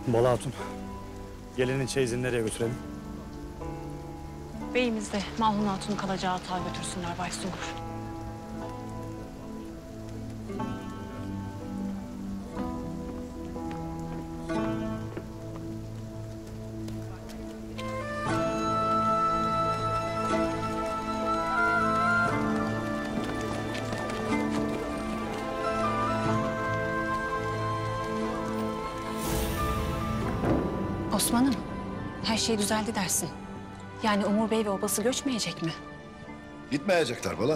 Bala Hatun, gelinin çeyizini nereye götürelim? Beyimiz de Malhun Hatun'un kalacağı atağa götürsünler Bay Sungur. Osman'ım, her şey düzeldi dersin. Yani Umur Bey ve obası göçmeyecek mi? Gitmeyecekler balam.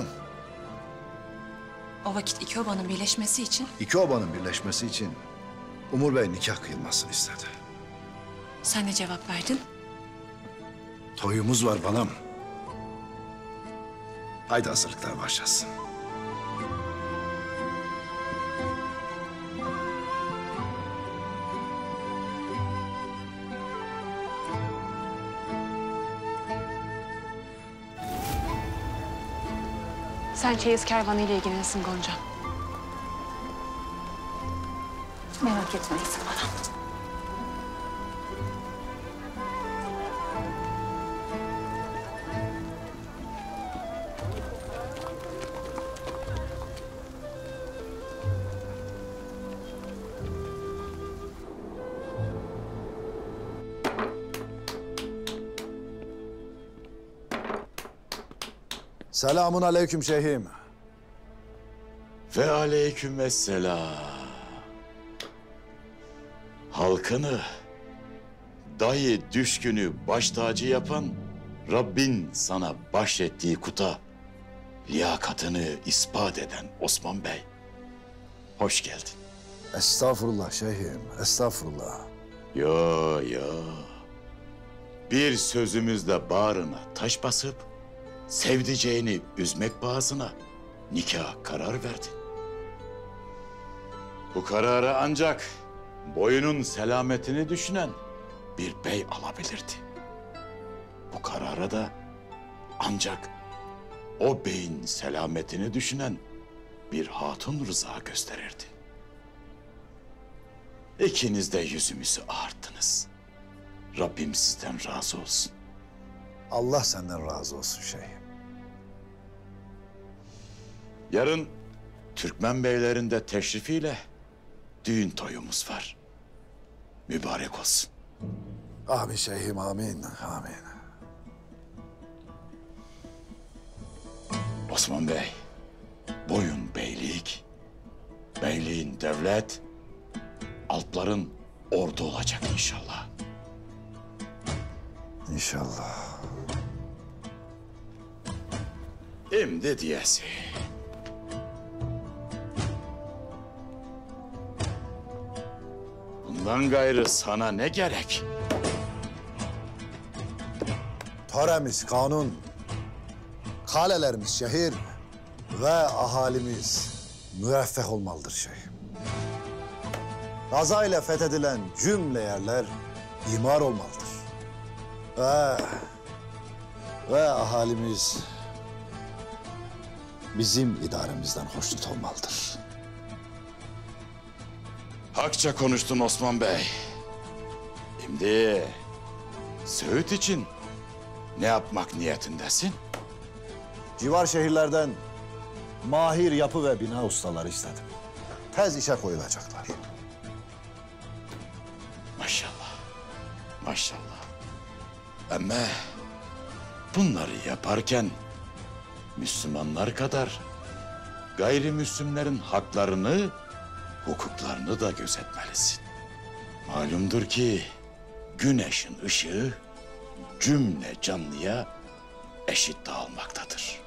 O vakit iki obanın birleşmesi için... İki obanın birleşmesi için Umur Bey nikah kıyılmasını istedi. Sen ne cevap verdin? Toyumuz var balam. Haydi hazırlıklar başlasın. Sen çeyiz kervanı ile ilgilenirsin Gonca. Merak etme gitsin bana. Selamun aleyküm şeyhim. Ve aleykümselam. Halkını dayı düşkünü baş tacı yapan Rabbin sana bahşettiği kuta liyakatını ispat eden Osman Bey. Hoş geldin. Estağfurullah şeyhim, estağfurullah. Yo. Bir sözümüzle bağrına taş basıp sevdiceğini üzmek bağısına nikah karar verdin. Bu kararı ancak boyunun selametini düşünen bir bey alabilirdi. Bu karara da ancak o beyin selametini düşünen bir hatun rıza gösterirdi. İkiniz de yüzümüzü ağarttınız. Rabbim sizden razı olsun. Allah senden razı olsun şeyhim. Yarın Türkmen beylerin de teşrifiyle düğün toyumuz var. Mübarek olsun. Amin şeyhim, amin, amin. Osman Bey, boyun beylik, beyliğin devlet, alpların ordu olacak inşallah. İnşallah. Şimdi diyesi. Bundan gayrı sana ne gerek? Töremiz kanun, kalelerimiz şehir ve ahalimiz müreffeh olmalıdır şeyhim. Gaza ile fethedilen cümle yerler imar olmalıdır. Ve ahalimiz bizim idaremizden hoşnut olmalıdır. Hakça konuştun Osman Bey. Şimdi Söğüt için ne yapmak niyetindesin? Civar şehirlerden mahir yapı ve bina ustaları istedim. Tez işe koyulacaklar. Maşallah. Ama bunları yaparken Müslümanlar kadar gayrimüslimlerin haklarını, hukuklarını da gözetmelisin. Malumdur ki güneşin ışığı cümle canlıya eşit dağılmaktadır.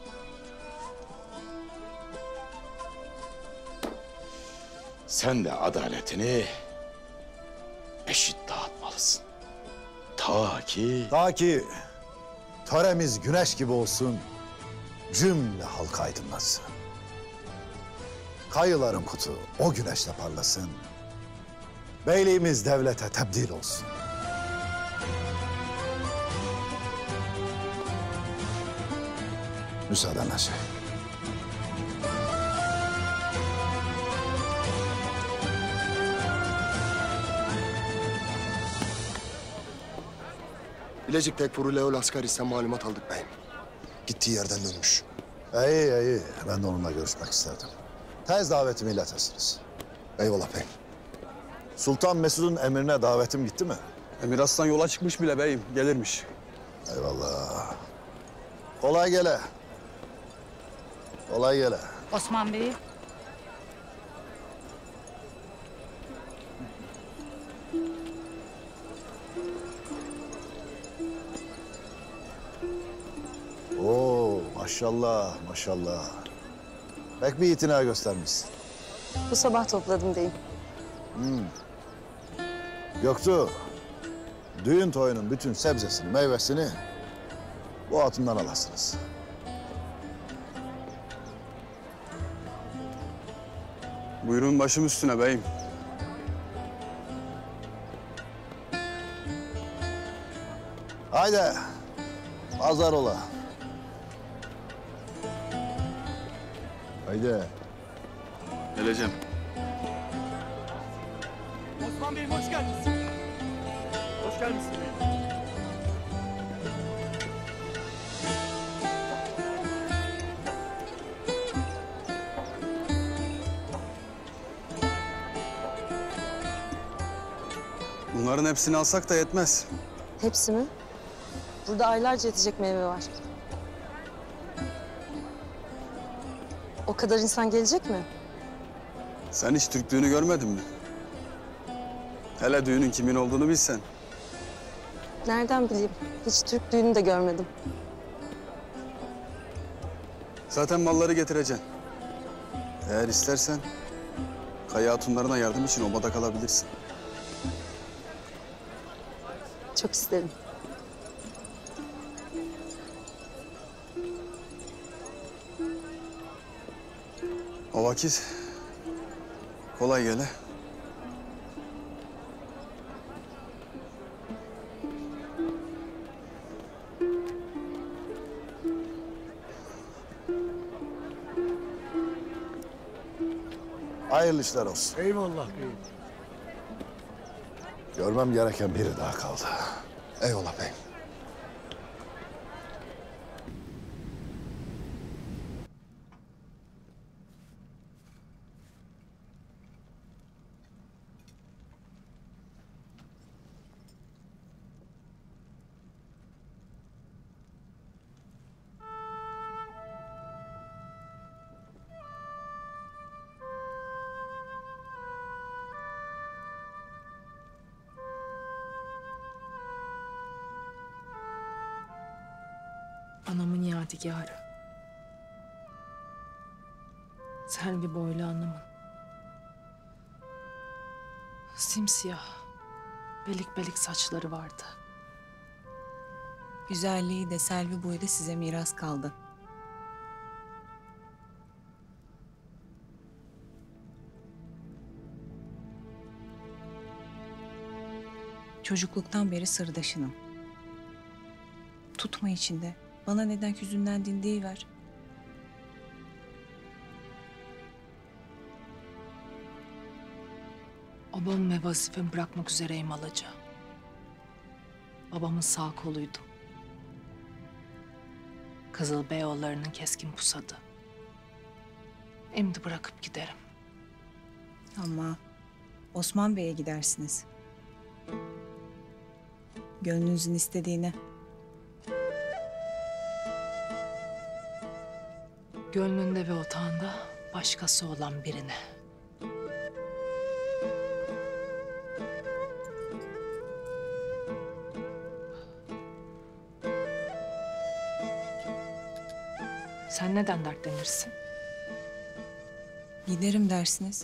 Sen de adaletini eşit dağıtmalısın. Ta ki töremiz güneş gibi olsun, cümle halk aydınlatsın. Kayıların kutu o güneşle parlasın, beyliğimiz devlete tebdil olsun. Müsaadenle şeyh. Bilecik'te Ekfur'u Leol Askarisen malumat aldık beyim. Gittiği yerden dönmüş. İyi, iyi. Ben de onunla görüşmek isterdim. Tez davetimi iletesiniz. Eyvallah beyim. Sultan Mesud'un emrine davetim gitti mi? Emir Aslan yola çıkmış bile beyim, gelirmiş. Eyvallah. Kolay gele. Kolay gele. Osman Bey. Oo, maşallah, maşallah. Pek bir itina göstermişsin. Bu sabah topladım deyim. Göktuğ, düğün toyunun bütün sebzesini, meyvesini bu hatundan alasınız. Buyurun başım üstüne beyim. Haydi, pazar ola. Haydi. Geleceğim. Osman Bey'im hoş geldiniz. Hoş gelmişsin beyim. Bunların hepsini alsak da yetmez. Hepsi mi? Burada aylarca yetecek meyve var. O kadar insan gelecek mi? Sen hiç Türk düğünü görmedin mi? Hele düğünün kimin olduğunu bilsen. Nereden bileyim? Hiç Türk düğünü de görmedim. Zaten malları getireceksin. Eğer istersen Kaya hatunlarına yardım için obada kalabilirsin. Çok isterim. O vakit kolay gele. Hayırlı işler olsun. Eyvallah beyim. Görmem gereken biri daha kaldı. Eyvallah beyim. Anamın yadigarı. Selvi boylu anamın. Simsiyah, belik belik saçları vardı. Güzelliği de Selvi boyu da size miras kaldı. Çocukluktan beri sırdaşınım. Tutma içinde. Bana neden hüzünlendiğin deyiver. Babamı ve vazifemi bırakmak üzereyim Alaca. Babamın sağ koluydum. Kızıl Beyoğulları'nın keskin pusadı. Şimdi bırakıp giderim. Ama Osman Bey'e gidersiniz. Gönlünüzün istediğine. Gönlünde ve otağında başkası olan birine. Sen neden dertlenirsin? Giderim dersiniz.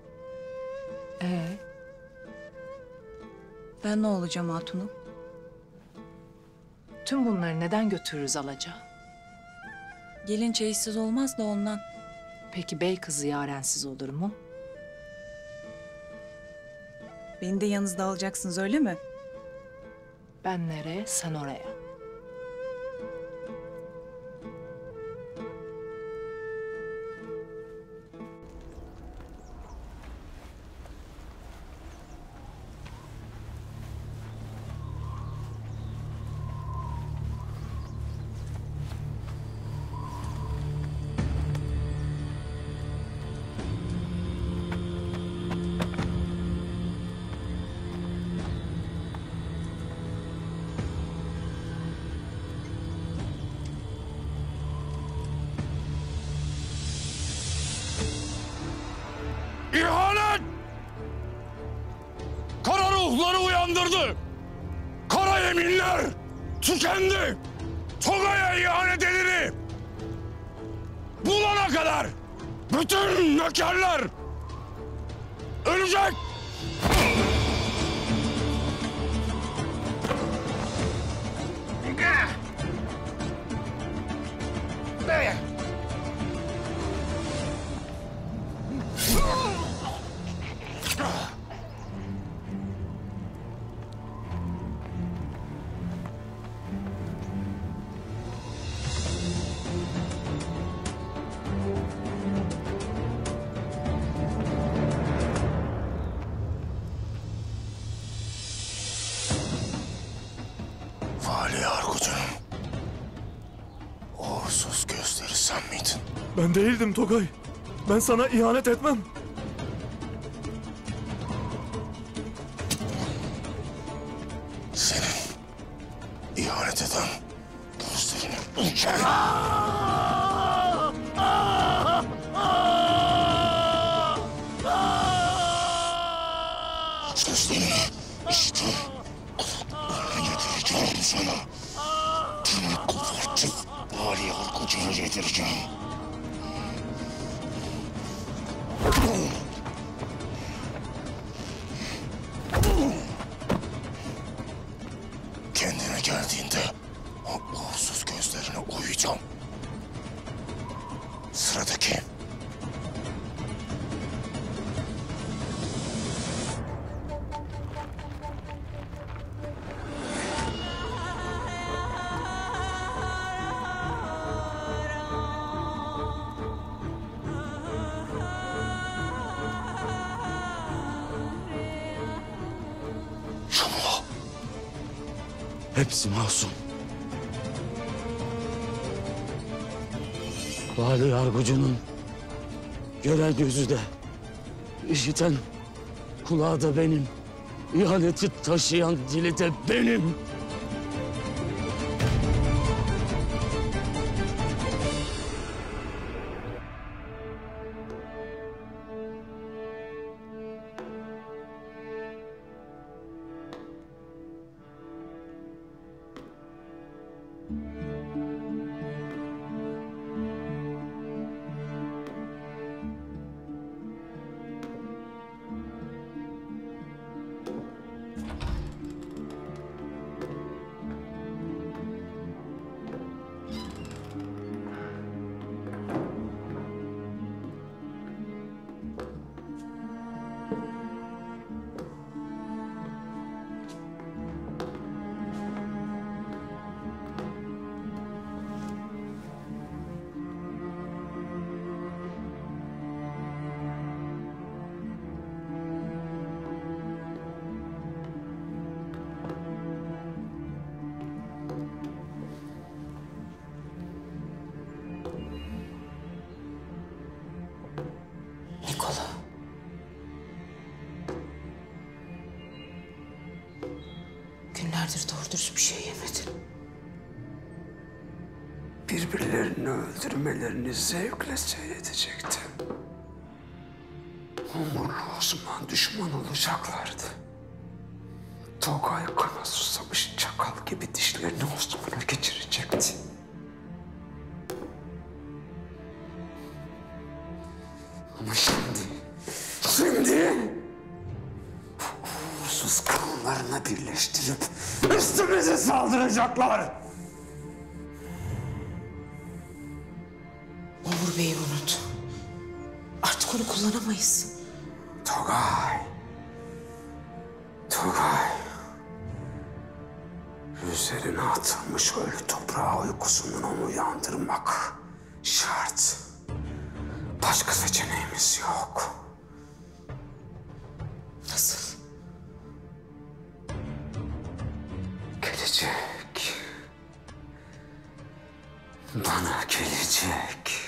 Ben ne olacağım hatunum? Tüm bunları neden götürürüz Alaca? Gelin çeyizsiz olmaz da ondan. Peki bey kızı yarensiz olur mu? Beni de yanınızda alacaksınız öyle mi? Ben nereye, sen oraya. ruhları uyandırdı. Kara yeminler tükendi. Togay'a ihanet edildi. Bulana kadar bütün nökerler ölecek. Vali Arkucu'nun uğursuz gözleri sen miydin? Ben değildim Togay. Ben sana ihanet etmem. Senin ihanet eden gözlerini ülken. Sözlerini işittim. Kulaklarına getireceğim sana. Tümü kopartıp Vali Arkucu'na getireceğim. Kendine geldiğinde o uğursuz gözlerine uyuyacağım. Sıradaki. Hepsi masum. Vali Yargıcı'nın gören gözü de, işiten kulağı da benim, ihaneti taşıyan dili de benim. Günlerdir doğru dürüst bir şey yemedin. Birbirlerini öldürmelerini zevkle seyredecektim. Umurlu Osman düşman olacaklardı. Togay kana susamış çakal gibi dişlerini Osman'a geçirecekti. Ama şimdi uğursuz kanlarına birleştirip üstümüze saldıracaklar. Umur Bey'i unut. Artık onu kullanamayız. Togay. Üzerine atılmış ölü toprağı uykusundan onu uyandırmak şart. Başka seçeneğimiz yok. Nasıl? Gelecek. Bana gelecek.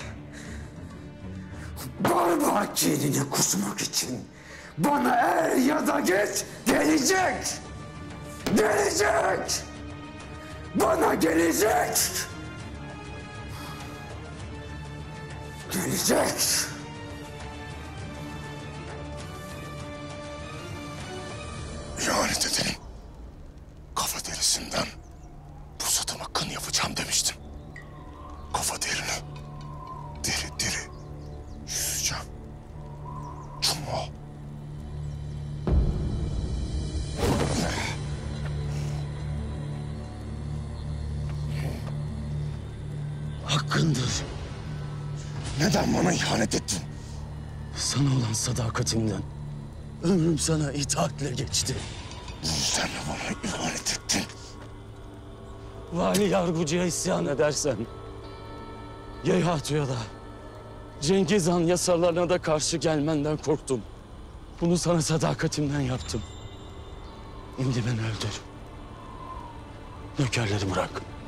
Barbar kinini kusmak için bana er ya da geç gelecek. Gelecek. Bana gelecek. Gelecek. Yani ihanet edenim. Kafa derisinden pusatıma kın yapacağım demiştim. Kafa derini diri diri yüzeceğim. Cuma. Hakkındır. Neden bana ihanet ettin? Sana olan sadakatimden ömrüm sana itaatle geçti. Bu yüzden mi bana ihanet ettin? Vali Yargucu'ya isyan edersen, Yeyhatu'ya da, Cengiz Han yasalarına da karşı gelmenden korktum. Bunu sana sadakatimden yaptım. Şimdi beni öldür. Nökerleri bırak.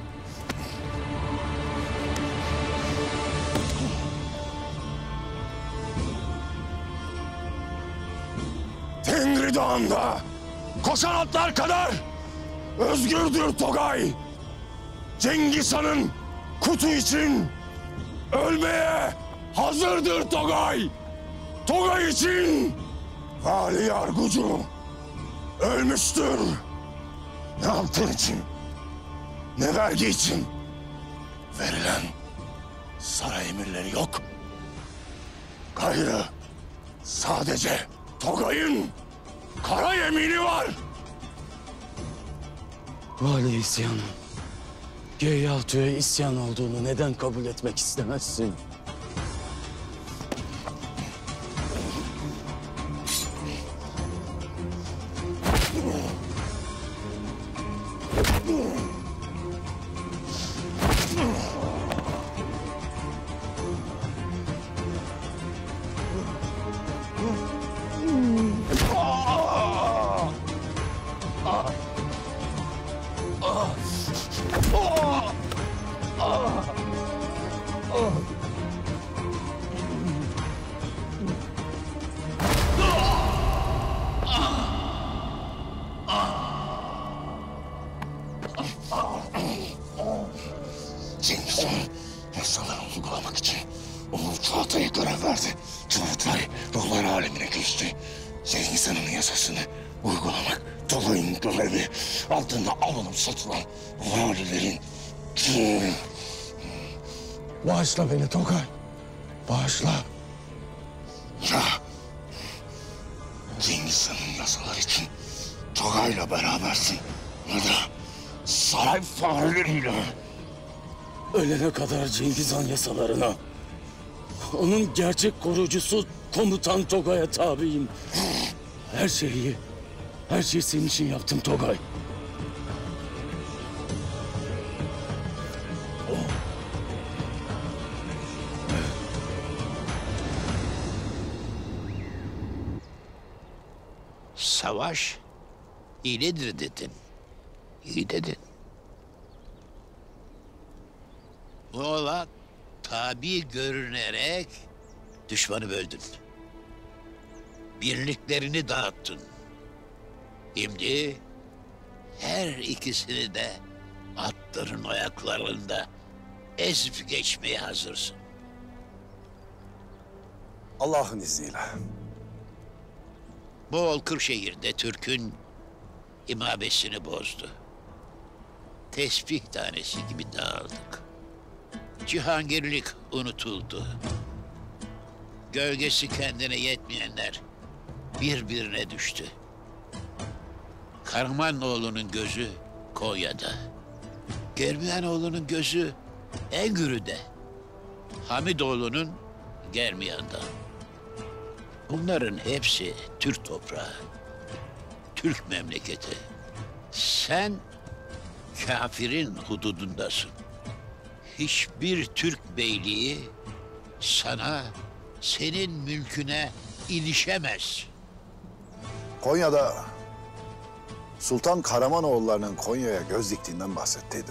Tengri Dağı'nda koşan atlar kadar özgürdür Togay. Cengiz Han'ın kutu için ölmeye hazırdır Togay. Togay için Vali Yargucu ölmüştür. Ne altın için, ne vergi için verilen saray emirleri yok. Gayrı sadece Togay'ın kara yemini var. Vali isyanı, Yeyhatu'ya isyan olduğunu neden kabul etmek istemezsin? Cengiz Han yasaları uygulamak için Umur Çağatay'a görev verdi. Çağatay ruhlar alemine geçti. Cengiz Han'ın yasasını uygulamak Togay'ın görevi. Altında alınıp satılan valilerin kim? Bağışla beni Togay. Bağışla. Ya Cengiz Han'ın yasalar için Togay'la berabersin ya da saray fareleriyle. Ölene kadar Cengiz Han yasalarına, onun gerçek koruyucusu komutan Togay'a tabiyim. Her şeyi senin için yaptım Togay. Savaş iyidir dedin. İyi dedin. Bu olan tabi görünerek düşmanı böldün. Birliklerini dağıttın. Şimdi her ikisini de atların ayaklarında ezip geçmeye hazırsın. Allah'ın izniyle. Moğol Kırşehir'de Türk'ün imabesini bozdu. Tesbih tanesi gibi dağıldık. Cihangirlik unutuldu. Gölgesi kendine yetmeyenler birbirine düştü. Karamanoğlu'nun gözü Konya'da. Germiyanoğlu'nun gözü Engürü'de. Hamidoğlu'nun Germiyan'da. Bunların hepsi Türk toprağı, Türk memleketi. Sen kafirin hududundasın. Hiçbir Türk beyliği sana, senin mülküne ilişemez. Konya'da Sultan Karamanoğullarının Konya'ya göz diktiğinden bahsettiydi.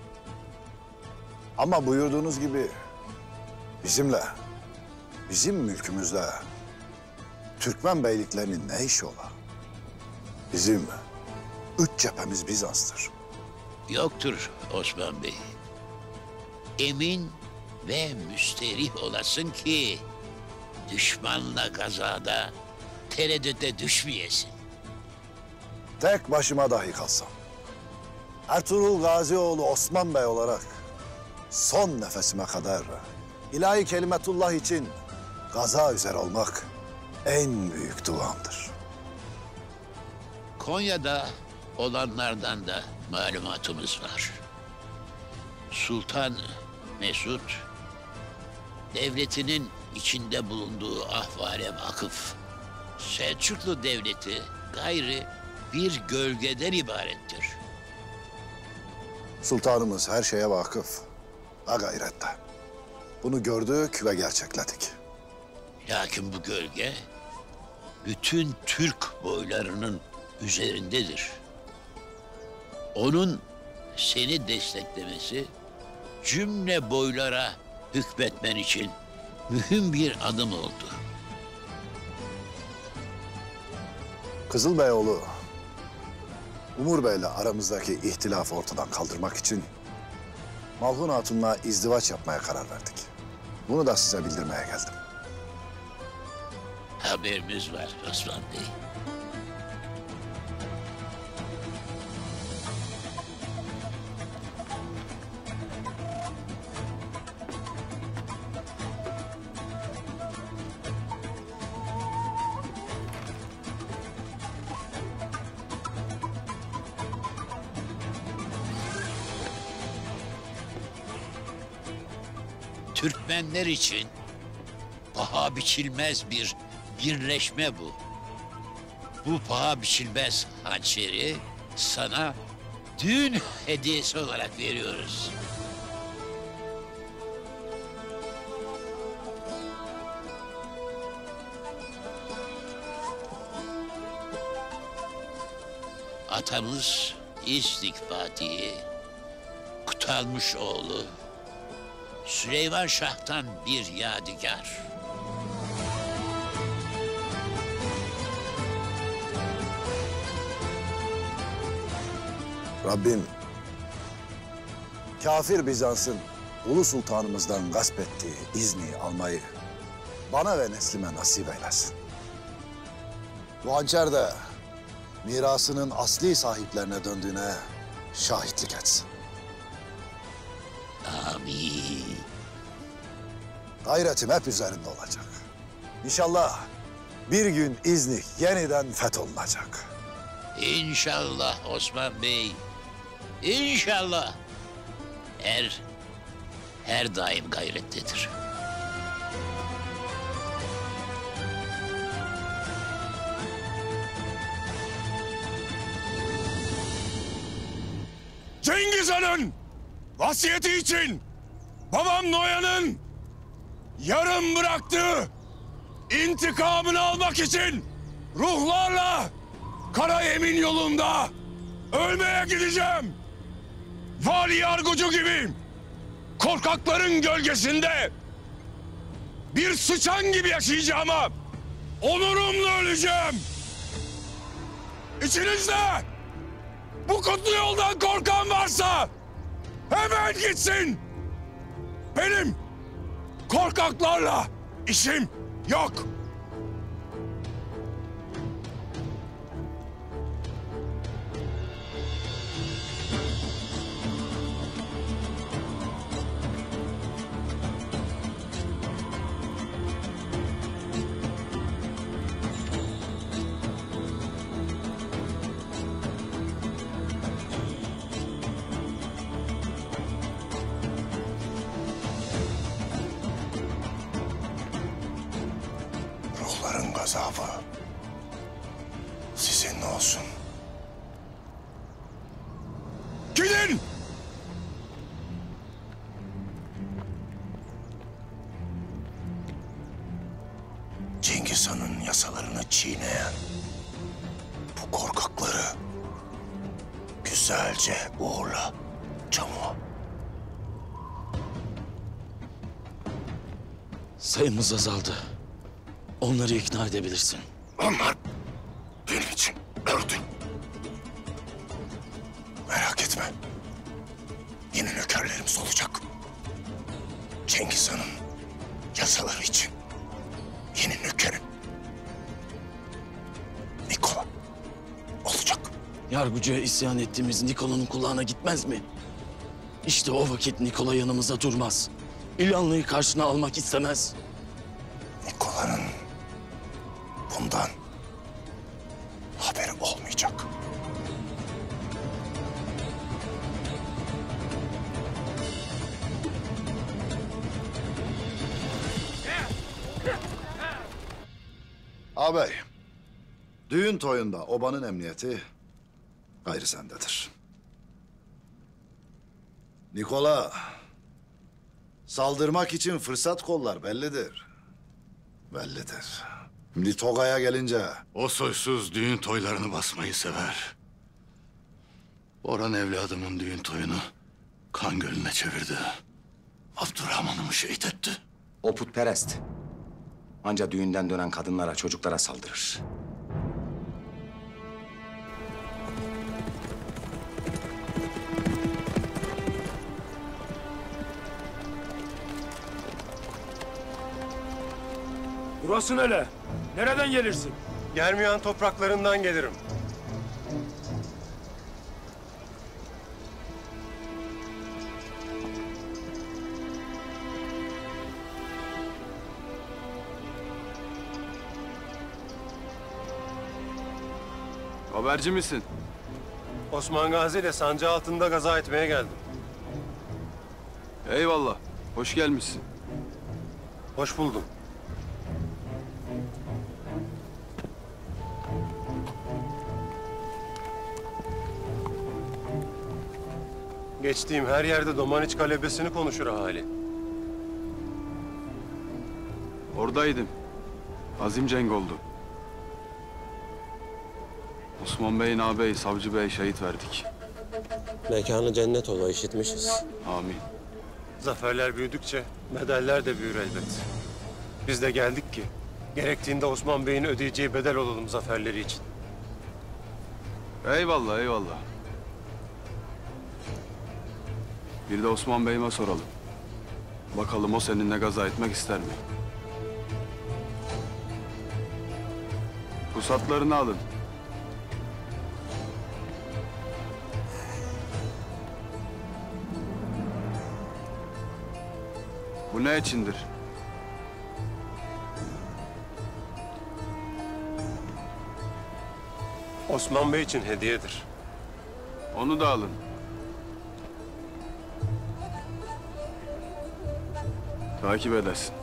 Ama buyurduğunuz gibi bizimle, bizim mülkümüzle Türkmen beyliklerinin ne işi ola? Bizim 3 cephemiz Bizans'tır. Yoktur Osman Bey. Emin ve müsterih olasın ki düşmanla kazada tereddüte düşmeyesin. tek başıma dahi kalsam, Ertuğrul Gazioğlu Osman Bey olarak son nefesime kadar ilahi kelimetullah için gaza üzere olmak en büyük duamdır. Konya'da olanlardan da malumatımız var. Sultan Mesut, devletinin içinde bulunduğu ahvale vakıf, Selçuklu Devleti gayri bir gölgeden ibarettir. Sultanımız her şeye vakıf ve gayrette. Bunu gördük ve gerçekledik. Lakin bu gölge bütün Türk boylarının üzerindedir. Onun seni desteklemesi cümle boylara hükmetmen için mühim bir adım oldu. Kızılbeyoğlu, Umur Bey'le aramızdaki ihtilafı ortadan kaldırmak için Malhun Hatun'la izdivaç yapmaya karar verdik. Bunu da size bildirmeye geldim. Haberimiz var Osman Bey. Türkmenler için paha biçilmez bir birleşme bu. Bu paha biçilmez hançeri sana düğün hediyesi olarak veriyoruz. Atamız İznik Fatihi, Kutalmış oğlu Süleyman Şah'tan bir yadigar. Rabbim, kafir Bizans'ın Ulu Sultanımızdan gasp ettiği izni almayı bana ve neslime nasip eylesin. Bu hançer de mirasının asli sahiplerine döndüğüne şahitlik etsin. Amin. Gayretim hep üzerinde olacak. İnşallah bir gün İznik yeniden fetholunacak. İnşallah Osman Bey. İnşallah. Her daim gayrettedir. Cengiz Han'ın vasiyeti için babam Noyan'ın yarım bıraktığı intikamını almak için ruhlarla Kara Yemin yolunda ölmeye gideceğim. Vali yargıcı gibi korkakların gölgesinde bir sıçan gibi yaşayacağım ama onurumla öleceğim. İçinizde bu kutlu yoldan korkan varsa hemen gitsin. Benim korkaklarla işim yok. Ruhların gazabı sizinle olsun. Gidin! Cengiz Han'ın yasalarını çiğneyen bu korkakları güzelce uğurla Çamur. Sayımız azaldı. Onları ikna edebilirsin. Onlar benim için öldü. Merak etme. Yeni nökerlerimiz olacak. Cengiz Han'ın yasaları için yeni nökerim Nikola olacak. Yargıcı'ya isyan ettiğimiz Nikola'nın kulağına gitmez mi? İşte o vakit Nikola yanımızda durmaz. İlhanlı'yı karşına almak istemez. Nikola'nın bundan haberi olmayacak. Ağabey, düğün toyunda obanın emniyeti gayrı sendedir. Nikola, saldırmak için fırsat kollar bellidir. Bellidir. Şimdi Toga'ya gelince... O soysuz düğün toylarını basmayı sever. Orhan evladımın düğün toyunu kan gölüne çevirdi. Abdurrahman'ımı şehit etti. O putperest. Anca düğünden dönen kadınlara, çocuklara saldırır. Burası nere? Nereden gelirsin? Germiyan topraklarından gelirim. Haberci misin? Osman Gazi ile sancı altında gaza etmeye geldim. Eyvallah. Hoş gelmişsin. Hoş buldum. Geçtiğim her yerde Domaniç galebesini konuşur ahali. Oradaydım. Azim cenk oldu. Osman Bey'in ağabeyi, Savcı Bey şehit verdik. Mekanı cennet ola, işitmişiz. Amin. Zaferler büyüdükçe bedeller de büyür elbet. Biz de geldik ki gerektiğinde Osman Bey'in ödeyeceği bedel olalım zaferleri için. Eyvallah, eyvallah. Bir de Osman Bey'ime soralım. Bakalım o seninle gaza etmek ister mi? Pusatlarını alın. Bu ne içindir? Osman Bey için hediyedir. Onu da alın. Takip edersin.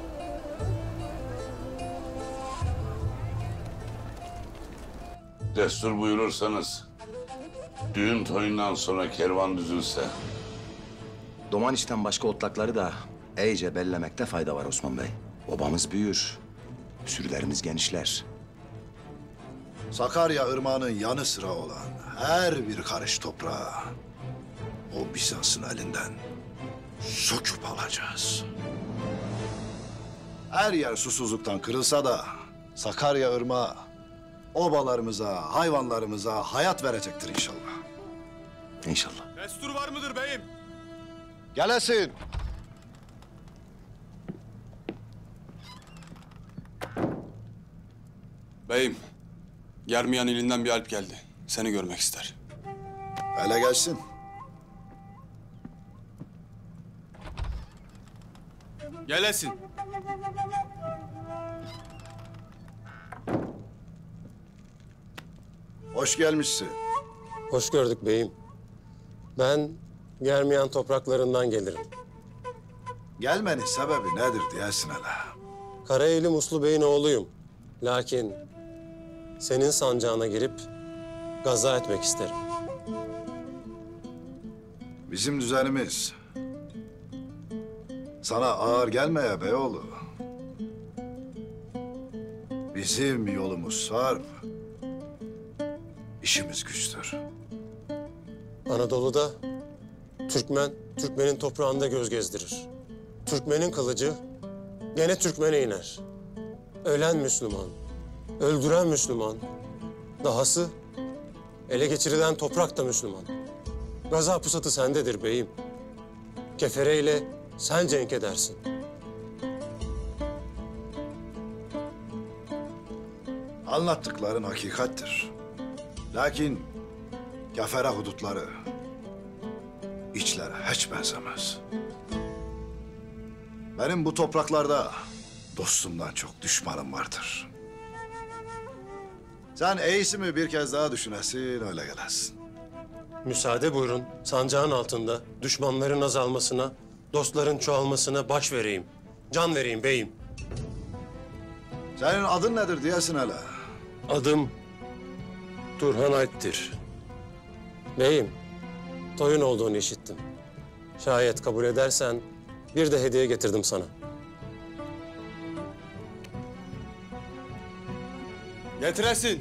Destur buyurursanız, düğün toyundan sonra kervan düzülse. Domaniç'ten başka otlakları da iyice bellemekte fayda var Osman Bey. Obamız büyür, sürülerimiz genişler. Sakarya Irmağı'nın yanı sıra olan her bir karış toprağı o Bizans'ın elinden söküp alacağız. Her yer susuzluktan kırılsa da Sakarya Irmağı obalarımıza, hayvanlarımıza hayat verecektir inşallah. İnşallah. Destur var mıdır beyim? Gelesin. Beyim, Germiyan ilinden bir alp geldi. Seni görmek ister. Hele gelsin. Gelesin. Hoş gelmişsin. Hoş gördük beyim. Ben Germiyan topraklarından gelirim. Gelmenin sebebi nedir diyesin hele. Karaeli Muslu Bey'in oğluyum. Lakin senin sancağına girip gaza etmek isterim. Bizim düzenimiz sana ağır gelmeye beyoğlu. Bizim yolumuz sarp, işimiz güçtür. Anadolu'da Türkmen, Türkmenin toprağında göz gezdirir. Türkmenin kılıcı gene Türkmen'e iner. Ölen Müslüman, öldüren Müslüman. Dahası ele geçirilen toprak da Müslüman. Gaza pusatı sendedir beyim. Kefereyle sen cenk edersin. Anlattıkların hakikattir. Lakin Kefere hudutları içlere hiç benzemez. Benim bu topraklarda dostumdan çok düşmanım vardır. Sen iyisi mi bir kez daha düşünesin, öyle gelesin. Müsaade buyurun. Sancağın altında düşmanların azalmasına, dostların çoğalmasına baş vereyim. Can vereyim beyim. Senin adın nedir diyesin hele. Adım Turhan Alp'tir. Beyim, toyun olduğunu işittim. Şayet kabul edersen bir de hediye getirdim sana. Getiresin.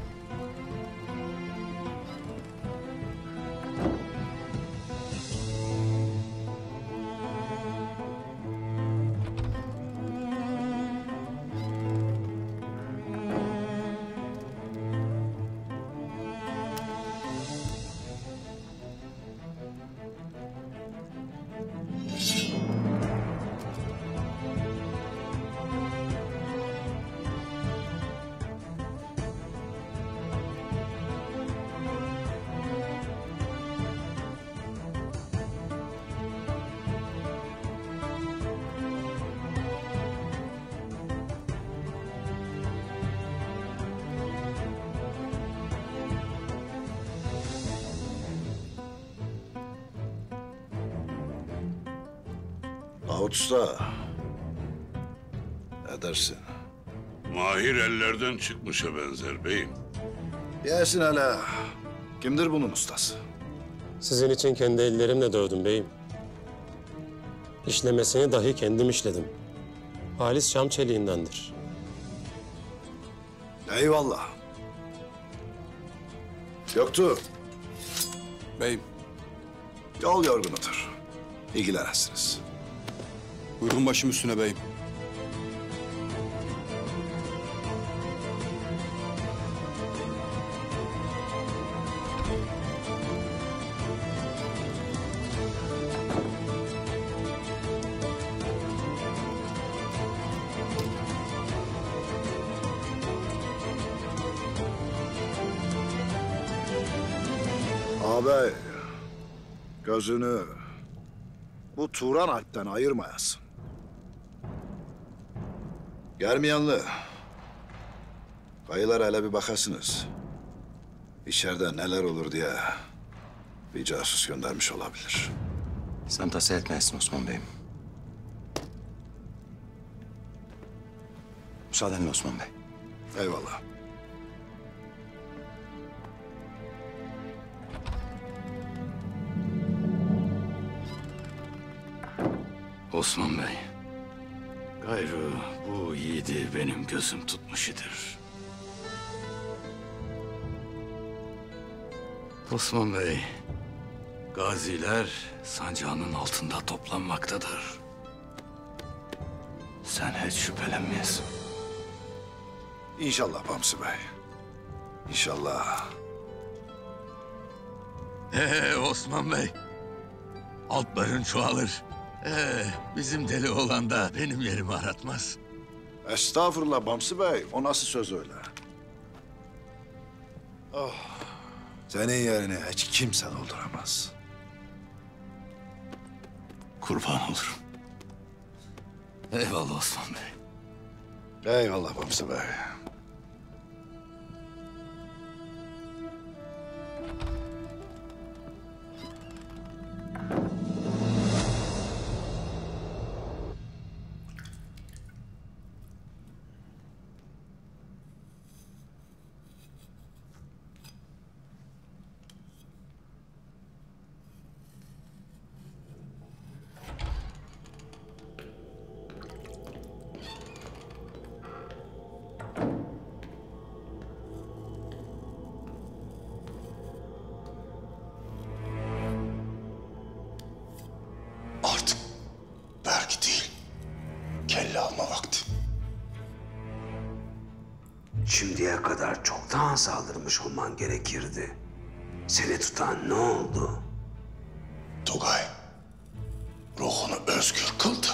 Davut Usta, ne dersin? Mahir ellerden çıkmışa benzer beyim. Diyesin hele, kimdir bunun ustası? Sizin için kendi ellerimle dövdüm beyim. İşlemesini dahi kendim işledim. Halis Şam çeliğindendir. Eyvallah. Göktuğ. Beyim. Yol yorgunudur. İlgilenesiniz. Buyurun başım üstüne beyim. Ağabey, gözünü bu Turan Alp'ten ayırmayasın. Germiyanlı, kayılara hele bir bakasınız. İçeride neler olur diye bir casus göndermiş olabilir. Sen tasa etmezsin Osman Bey'im. Müsaadenle Osman Bey. Eyvallah. Osman Bey, gayrı bu yiğidi benim gözüm tutmuş idir. Osman Bey, gaziler sancağının altında toplanmaktadır. Sen hiç şüphelenmeyesin. İnşallah Bamsı Bey. İnşallah. Osman Bey, altların çoğalır. Bizim deli olan da benim yerimi aratmaz. Estağfurullah Bamsı Bey. O nasıl söz öyle? Oh. Senin yerini hiç kimse dolduramaz. Kurban olurum. Eyvallah Osman Bey. Eyvallah Bamsı Bey. Artık belki değil, kelle alma vakti. Şimdiye kadar çoktan saldırmış olman gerekirdi. Seni tutan ne oldu? Tugay, ruhunu özgür kıldı.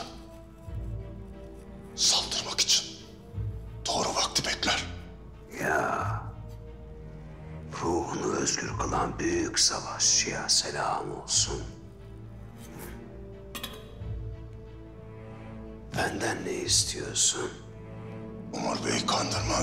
Saldırmak için doğru vakti bekler. Ya, ruhunu özgür kılan büyük savaşçıya selam olsun. Benden ne istiyorsun? Umur Bey'i kandırman,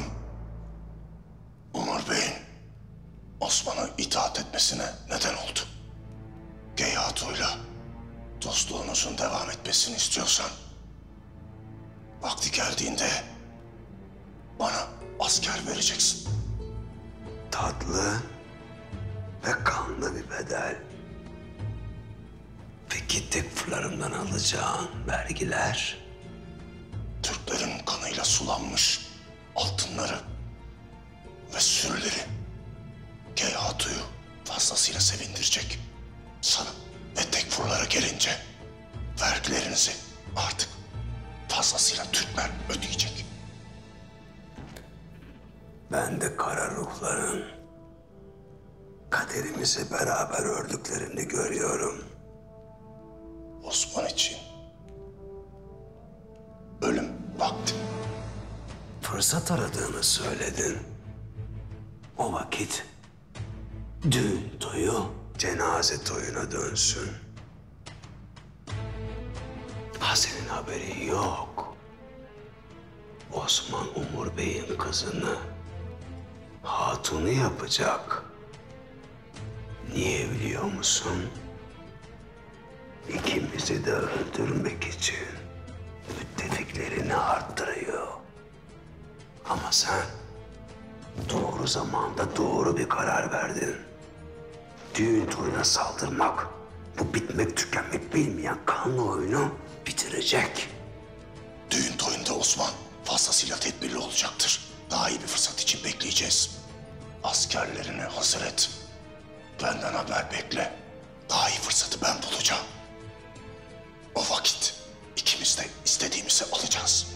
Umur Bey'in Osman'a itaat etmesine neden oldu. Geyhatu'yla dostluğunuzun devam etmesini istiyorsan, vakti geldiğinde bana asker vereceksin. Tatlı ve kanlı bir bedel. Peki tekfurlarımdan alacağın vergiler? Türklerin kanıyla sulanmış altınları ve sürüleri Geyhatu'yu fazlasıyla sevindirecek. Sana ve tekfurlara gelince vergilerinizi artık fazlasıyla Türkmen ödeyecek. Ben de kara ruhların kaderimizi beraber ördüklerini görüyorum. Osman için ölüm vakti. Fırsat aradığını söyledin. O vakit düğün toyu cenaze toyuna dönsün. Senin haberi yok. Osman Umur Bey'in kızını hatunu yapacak. Niye biliyor musun? İkimizi de öldürmek için müttefiklerini arttırıyor. Ama sen doğru zamanda doğru bir karar verdin. Düğün toyuna saldırmak, bu bitmek tükenmek bilmeyen kanlı oyunu bitirecek. Düğün toyunda Osman fazlasıyla tedbirli olacaktır. Daha iyi bir fırsat için bekleyeceğiz. Askerlerini hazır et. Benden haber bekle. Daha iyi fırsatı ben bulacağım. O vakit ikimiz de istediğimizi alacağız.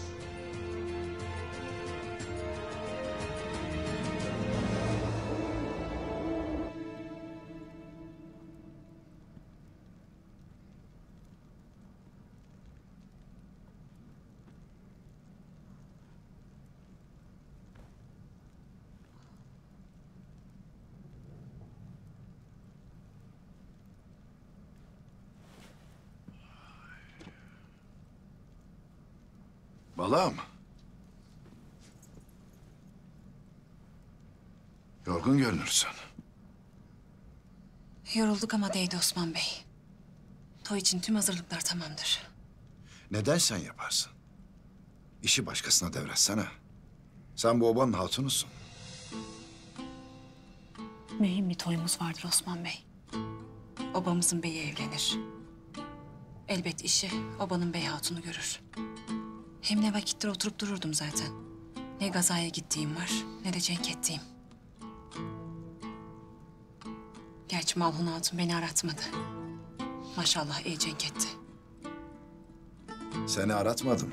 Balam. Yorgun görünürsün. Yorulduk ama değdi Osman Bey. Toy için tüm hazırlıklar tamamdır. Neden sen yaparsın? İşi başkasına devretsene. Sen bu obanın hatunusun. Mühim bir toyumuz vardır Osman Bey. Obamızın beyi evlenir. Elbet işi obanın bey hatunu görür. Hem ne vakittir oturup dururdum zaten. Ne gazaya gittiğim var, ne de cenk ettiğim. Gerçi Malhun Hatun beni aratmadı. Maşallah iyi cenk etti. Seni aratmadım.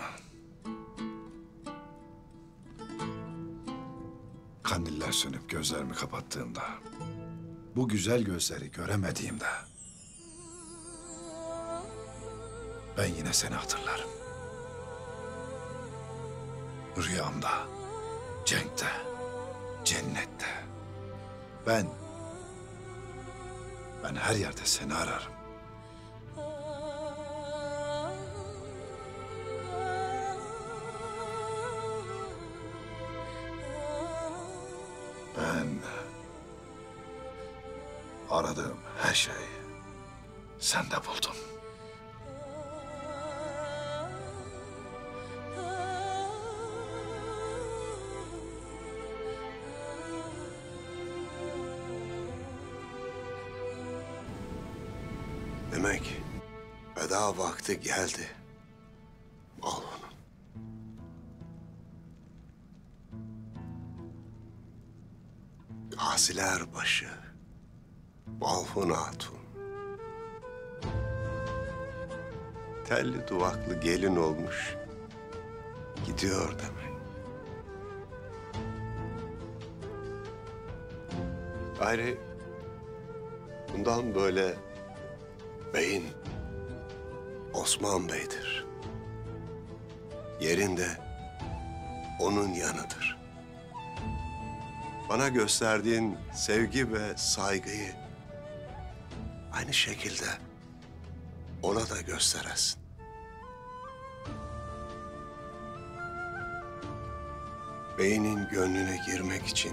Kandiller sönüp gözlerimi kapattığımda, bu güzel gözleri göremediğimde, ben yine seni hatırlarım. Rüyamda, cenkte, cennette. Ben her yerde seni ararım. Ben aradığım her şeyi sende buldum. Demek veda vakti geldi. Balhun'un. Gaziler başı. Balhun Hatun. Telli duvaklı gelin olmuş. Gidiyor demek. Gayrı bundan böyle beyin Osman Bey'dir. Yerinde onun yanıdır. bana gösterdiğin sevgi ve saygıyı aynı şekilde ona da gösteresin. Beynin gönlüne girmek için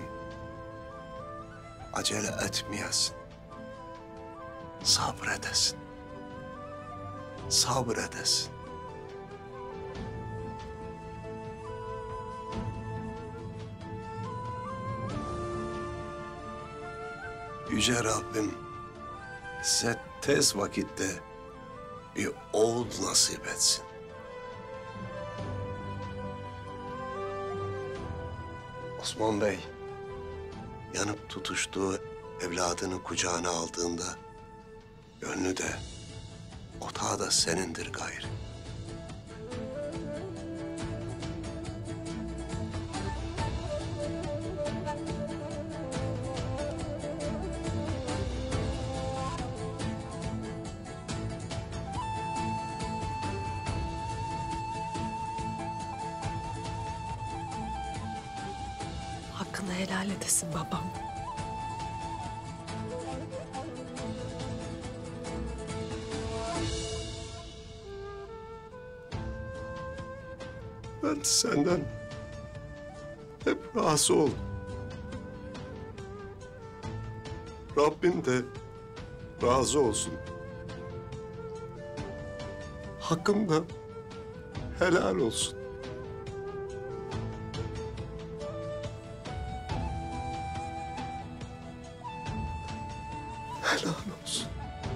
acele etmeyesin. Sabredesin. Sabredesin. Yüce Rabbim size tez vakitte bir oğul nasip etsin. Osman Bey, yanıp tutuştuğu evladını kucağına aldığında gönlü de, otağı da senindir gayrı. Hakkını helal edesin babam. Ben senden hep razı oldum. Rabbim de razı olsun. Hakkım da helal olsun. Helal olsun.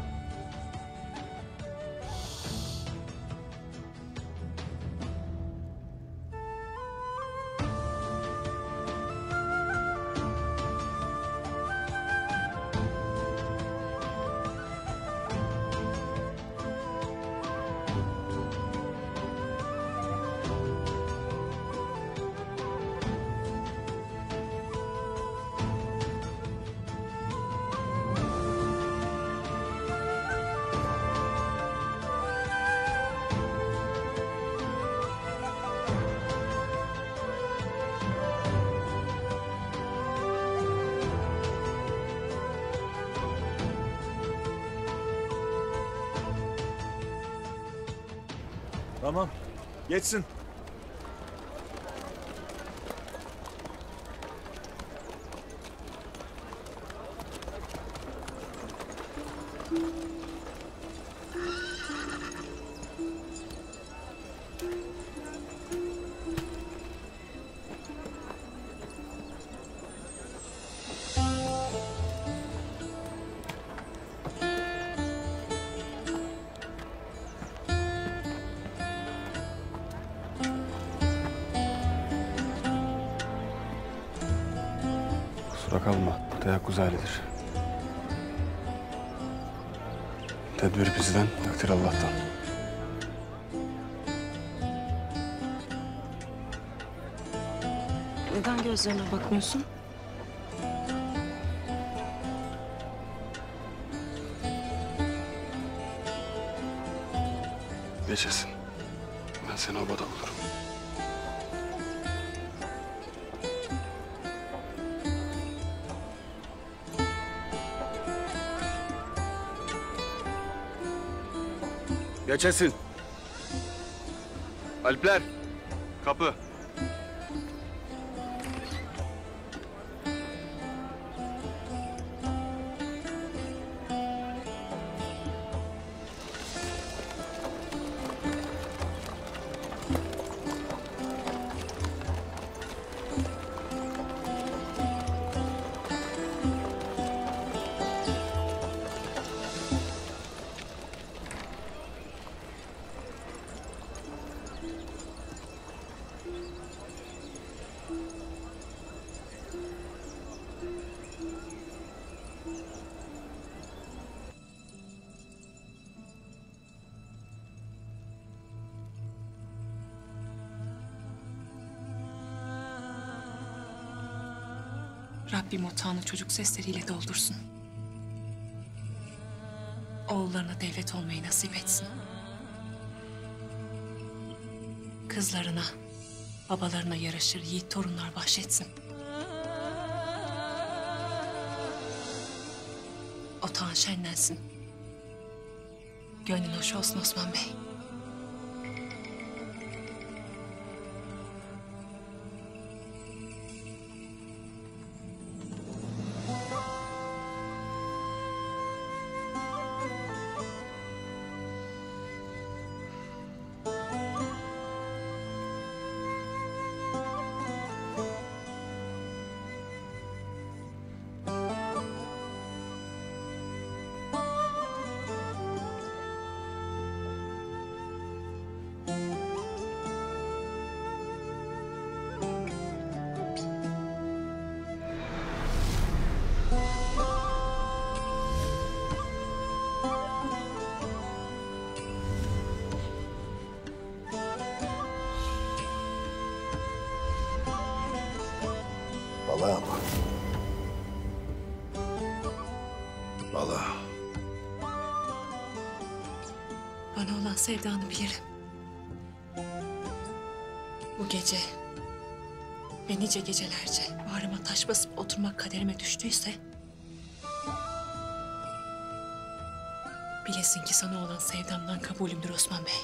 Tamam, geçsin. Kusura kalma. Teyakkuz halidir. Tedbir bizden, takdir Allah'tan. Neden gözlerine bakmıyorsun? Geçesin. Ben seni obada bulurum. Geçesin. Alpler, kapı. Rabbim otağını çocuk sesleriyle doldursun. Oğullarına devlet olmayı nasip etsin. Kızlarına, babalarına yaraşır yiğit torunlar bahşetsin. Otağın şenlensin. Gönlün hoş olsun Osman Bey. Bala ama. Bala. Bana olan sevdanı bilirim. Bu gece ve nice gecelerce bağrıma taş basıp oturmak kaderime düştüyse... bilesin ki sana olan sevdamdan kabulümdür Osman Bey.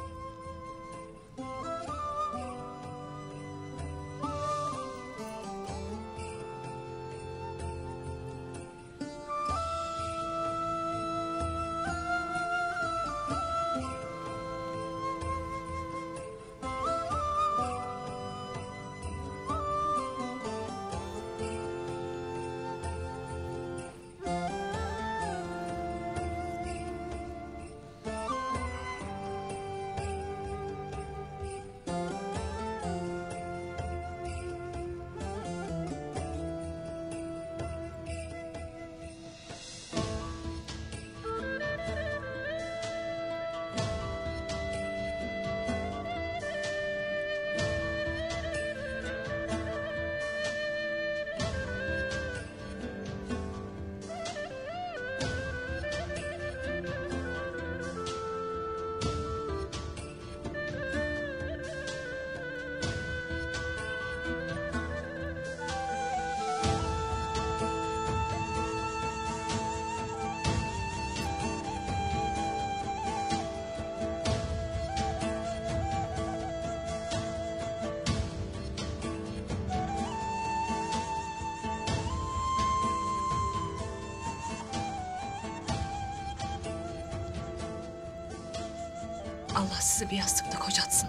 Allah sizi bir yastıkta kocatsın.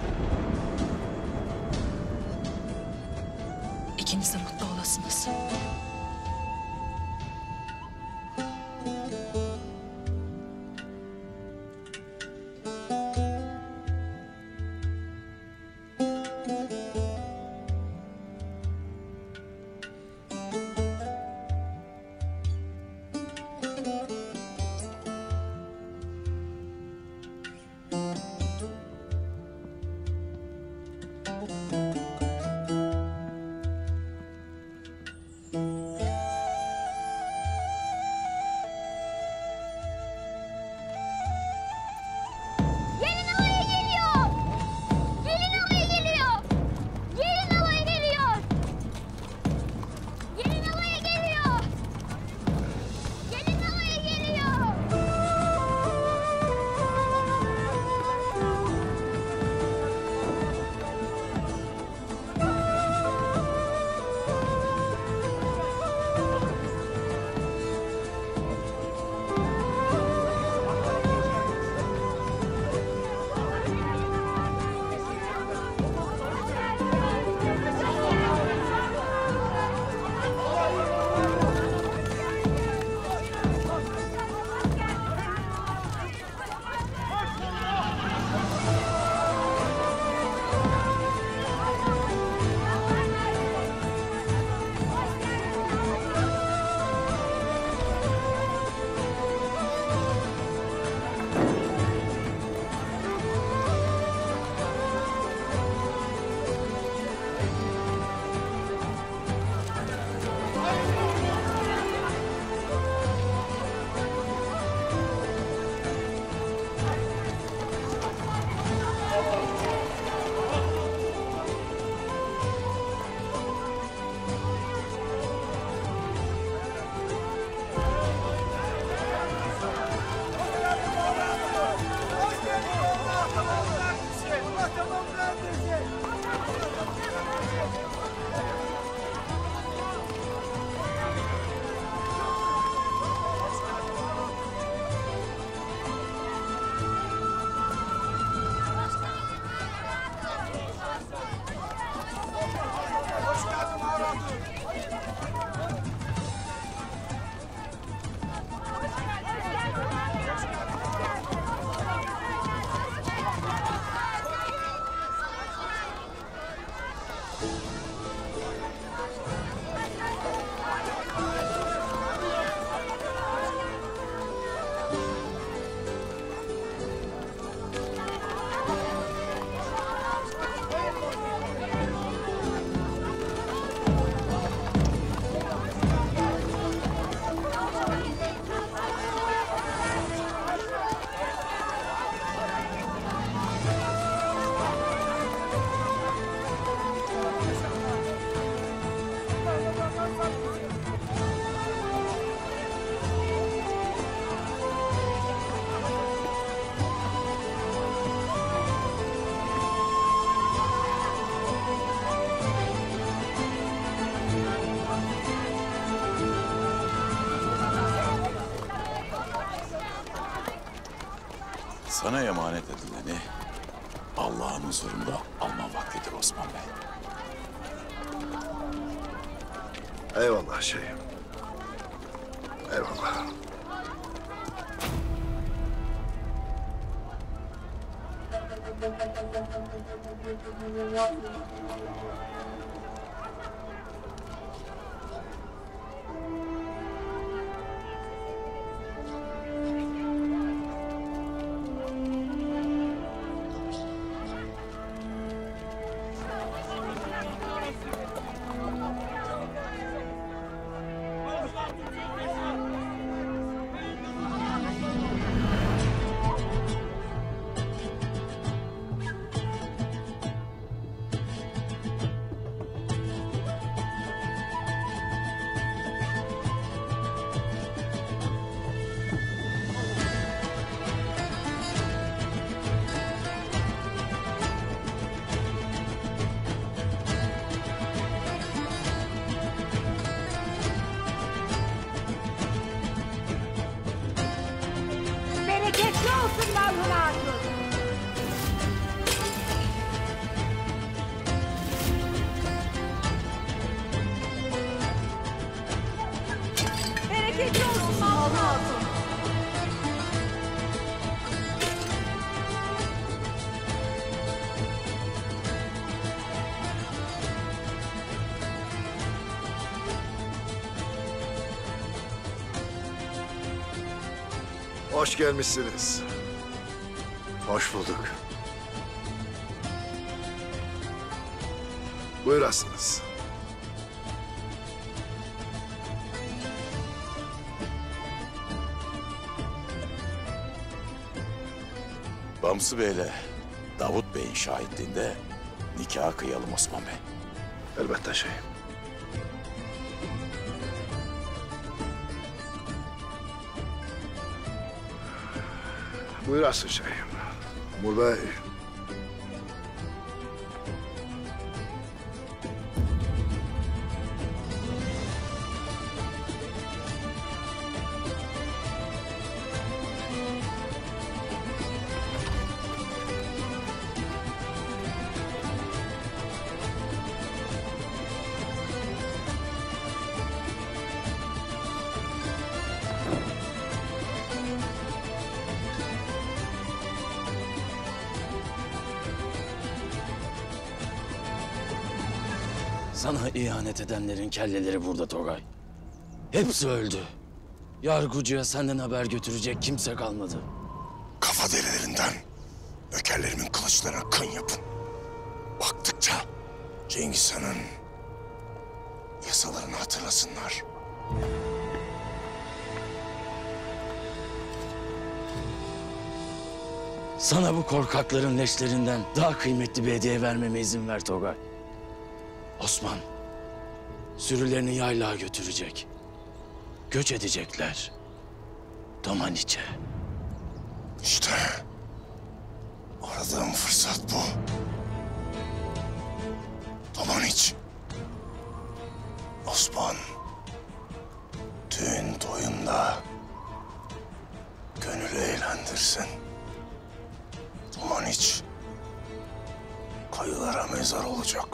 İkiniz de mutlu olasınız. Sana emanet edileni Allah'ın huzurunda alma vaktidir Osman Bey. Eyvallah şeyhim. Eyvallah. Bereketli olsun Marhun Hatun. Bereketli olsun Marhun Hatun. Hoş gelmişsiniz. Hoş bulduk. Buyurasınız. Bamsı Bey'le Davut Bey'in şahitliğinde nikah kıyalım Osman Bey. Elbette şeyhim. Buyurasın şeyhim. Umur Bey. Sana ihanet edenlerin kelleleri burada Togay. Hepsi öldü. Yargıcıya senden haber götürecek kimse kalmadı. Kafa derilerinden nökerlerimin kılıçlarına kın yapın. Baktıkça Cengiz Han'ın yasalarını hatırlasınlar. Sana bu korkakların leşlerinden daha kıymetli bir hediye vermeme izin ver Togay. Osman, sürülerini yaylağa götürecek. Göç edecekler. Domaniç'e. İşte aradığım fırsat bu. Domaniç. Osman. Düğün toyunda gönül eğlendirsin. Domaniç kayılara mezar olacak.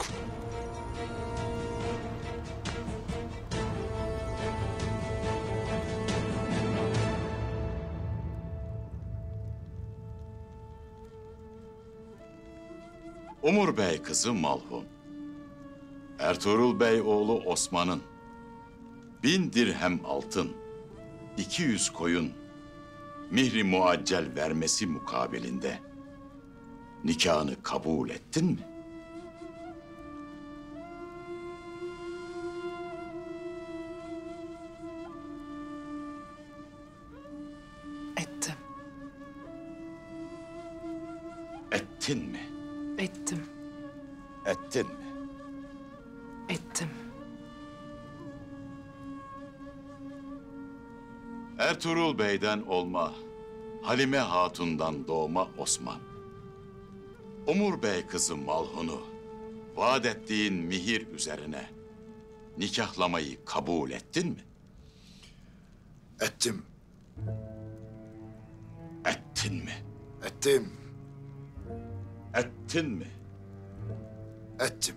Umur Bey kızı Malhun, Ertuğrul Bey oğlu Osman'ın 1000 dirhem altın, 200 koyun, mihri muaccel vermesi mukabilinde nikahını kabul ettin mi? Ettim. Ettin mi? Ettim. Ettin mi? Ettim. Ertuğrul Bey'den olma, Halime Hatun'dan doğma Osman. Umur Bey kızı Malhun'u vaat ettiğin mihir üzerine nikahlamayı kabul ettin mi? Ettim. Ettin mi? Ettim. Ettin mi? Ettim.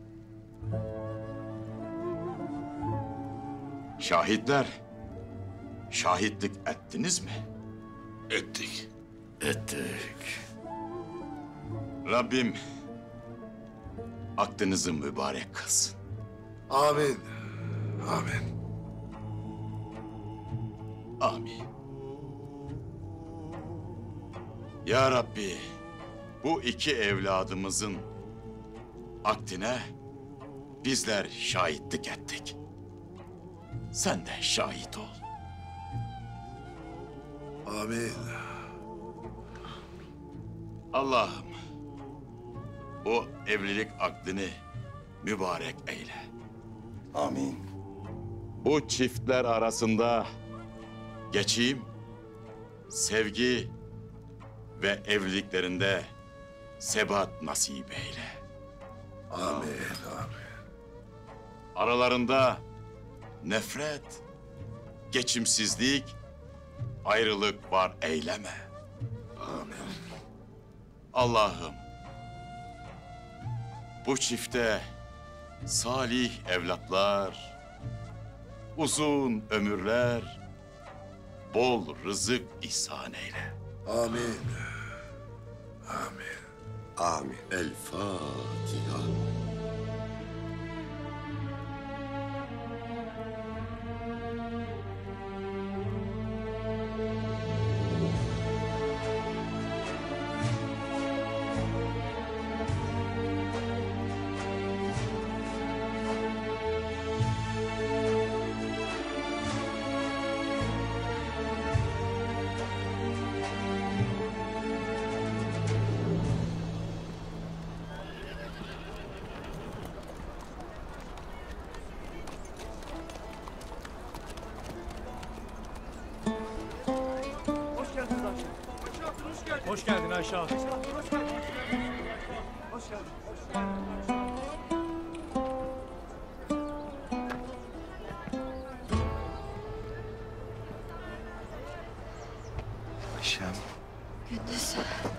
Şahitler, şahitlik ettiniz mi? Ettik. Ettik. Rabbim aklınızı mübarek kılsın. Amin. Amin. Amin. Ya Rabbi, bu iki evladımızın akdine bizler şahitlik ettik. Sen de şahit ol. Amin. Allah'ım, bu evlilik akdini mübarek eyle. Amin. Bu çiftler arasında geçim, sevgi ve evliliklerinde sebat nasip eyle. Amin. Amin. Aralarında nefret, geçimsizlik, ayrılık var eyleme. Amin. Allah'ım, bu çifte salih evlatlar, uzun ömürler, bol rızık ihsan eyle. Amin. Amin. Amin. El Fatiha. Hoş geldin Ayşe Hatun. Hoş geldin. Ayşem. Gündüz.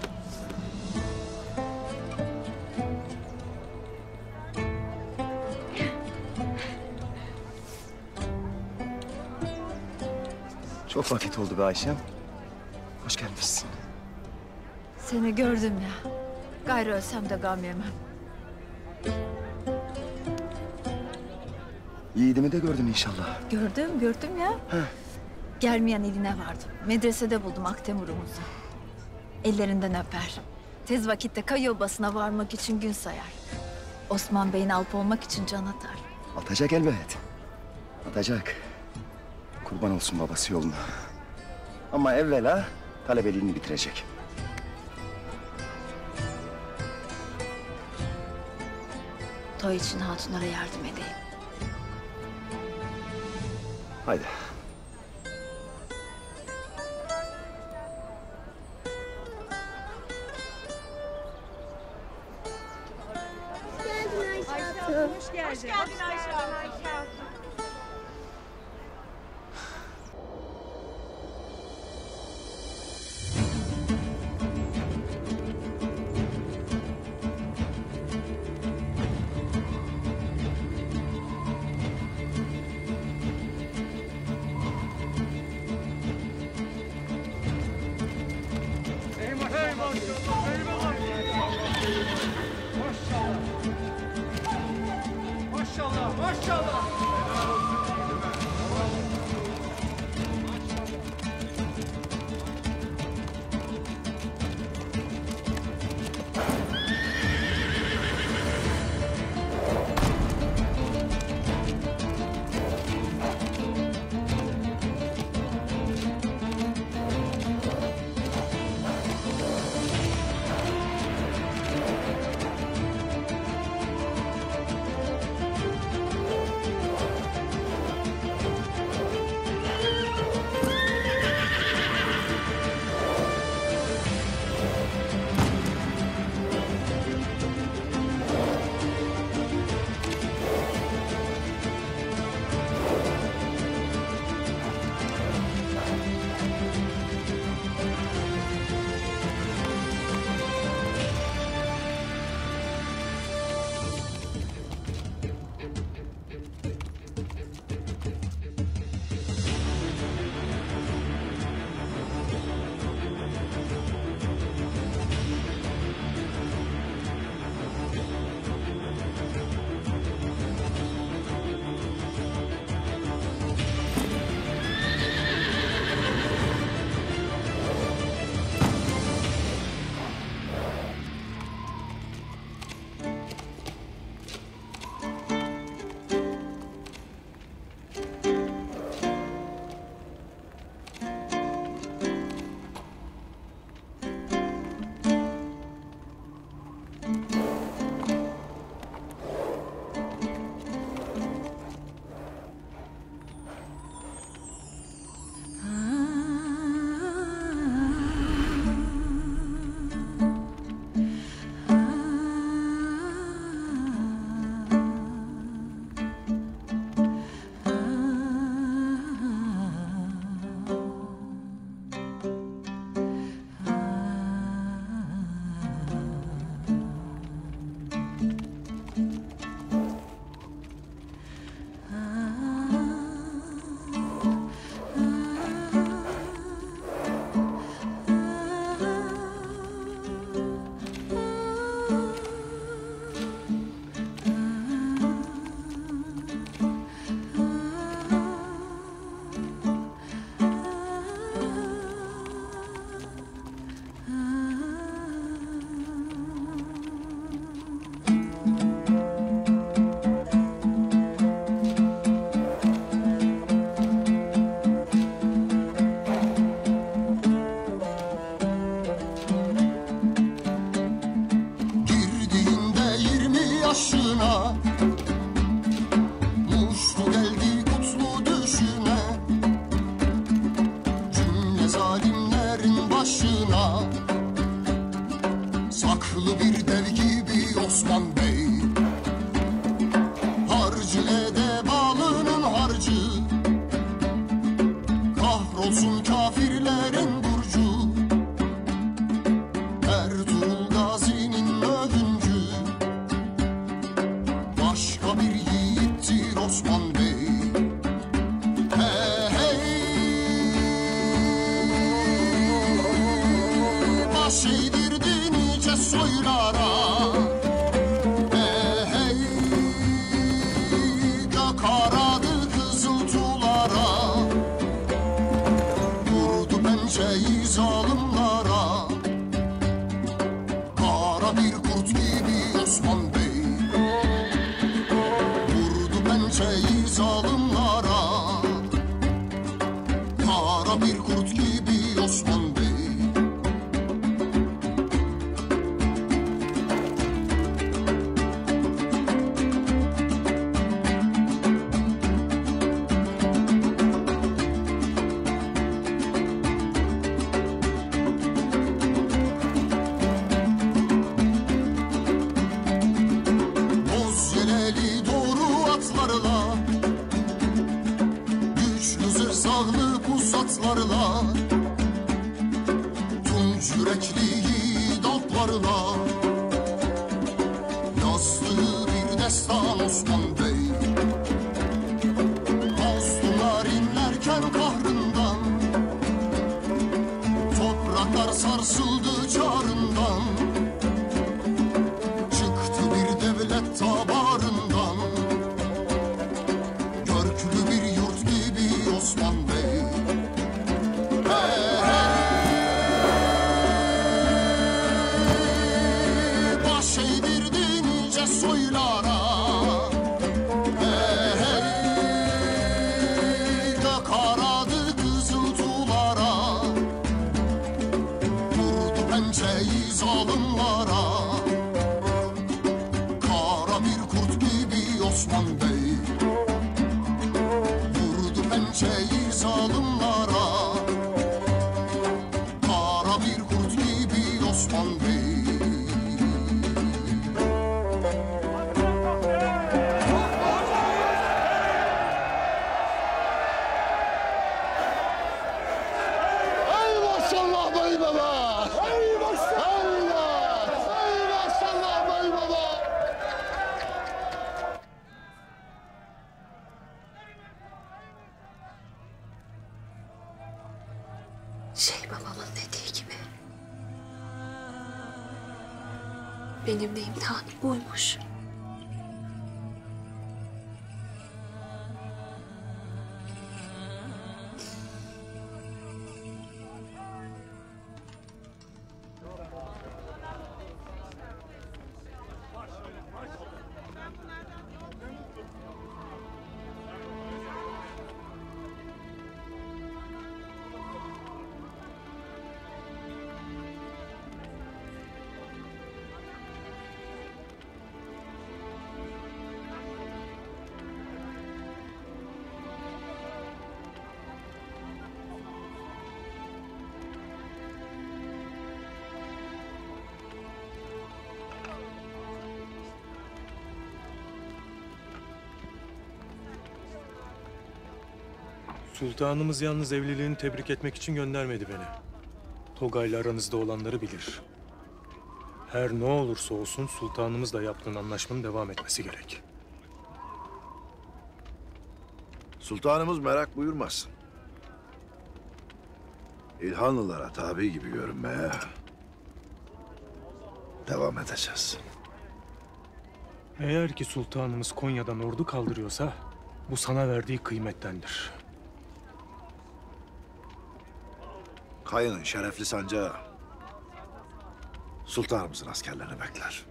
Çok vakit oldu be Ayşem. Hoş gelmişsin. Seni gördüm ya. Gayrı ölsem de gam yemem. Yiğidimi de gördün inşallah. Gördüm ya. Heh. Gelmeyen eline vardım. Medresede buldum Aktemur'umuzu. Ellerinden öper. Tez vakitte Kayı Obası'na varmak için gün sayar. Osman Bey'in alp olmak için can atar. Atacak elbet. Atacak. Kurban olsun babası yoluna. Ama evvela talebeliğini bitirecek. Toy için hatunlara yardım edeyim. Haydi. Hoş geldin Ayşe Hatun. Maşallah, maşallah. başına. Saklı bir dev gibi Osman Bey, harcı edebalının harcı. Kahrolsun kafirlerin burcu, Ertuğrul Gazi'nin övüncü. Başka bir yiğittir Osman Bey. Hey hey, baş eğdirdi nice soylara. Hey hey, gök aradı kızıltulara. Vurdu pençeyi zalimlara. Kara bir kurt gibi Osman Bey, vurdu pençeyi zalimlara. Kara bir kurt gibi Osman Bey. Boz yeleli doğru atlarla, güçlü zırhlı pusatlarla, tunç yürekli yiğit atlarla yazdığı bir destan Osman Bey. Mazlumlar inlerken kahrından, topraklar sarsıldı çağrından. Çıktı bir devlet tabarından, görkülü bir yurt gibi Osman Bey. Hey hey, baş eğdirdi nice soylara. Hey hey, gök aradı kızıltulara. Vurdu pençeyi zalimlara. Kara bir kurt gibi Osman Bey, vurdu pençeyi zalimlara. Kara bir kurt gibi Osman Bey. Ey maşallah bey baba! Ey maşallah! Ey maşallah bey baba! Babamın dediği gibi. Benim de imtihanım buymuş. Sultanımız yalnız evliliğini tebrik etmek için göndermedi beni. Togay'la aranızda olanları bilir. Her ne olursa olsun sultanımızla yaptığın anlaşmanın devam etmesi gerek. Sultanımız merak buyurmasın. İlhanlılara tabi gibi görünmeye devam edeceğiz. Eğer ki sultanımız Konya'dan ordu kaldırıyorsa bu sana verdiği kıymettendir. Kayının şerefli sancağı sultanımızın askerlerini bekler.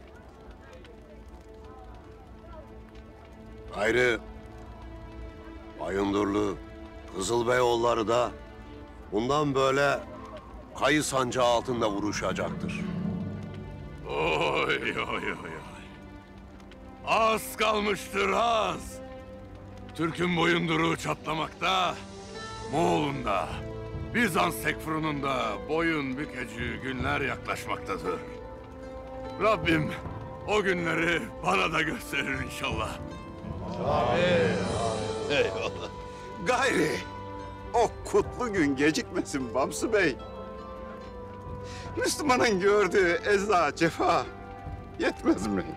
Ayrı Bayındırlı, Kızılbeyoğulları da bundan böyle Kayı sancağı altında vuruşacaktır. Oy oy oy oy. Az kalmıştır az. Türk'ün boyunduruğu çatlamakta, Moğol'un da Bizans sekfurununda boyun bükeceği günler yaklaşmaktadır. Rabbim o günleri bana da gösterir inşallah. Eyvallah. Gayri, o kutlu gün gecikmesin Bamsı Bey. Müslümanın gördüğü eza, cefa yetmez mi?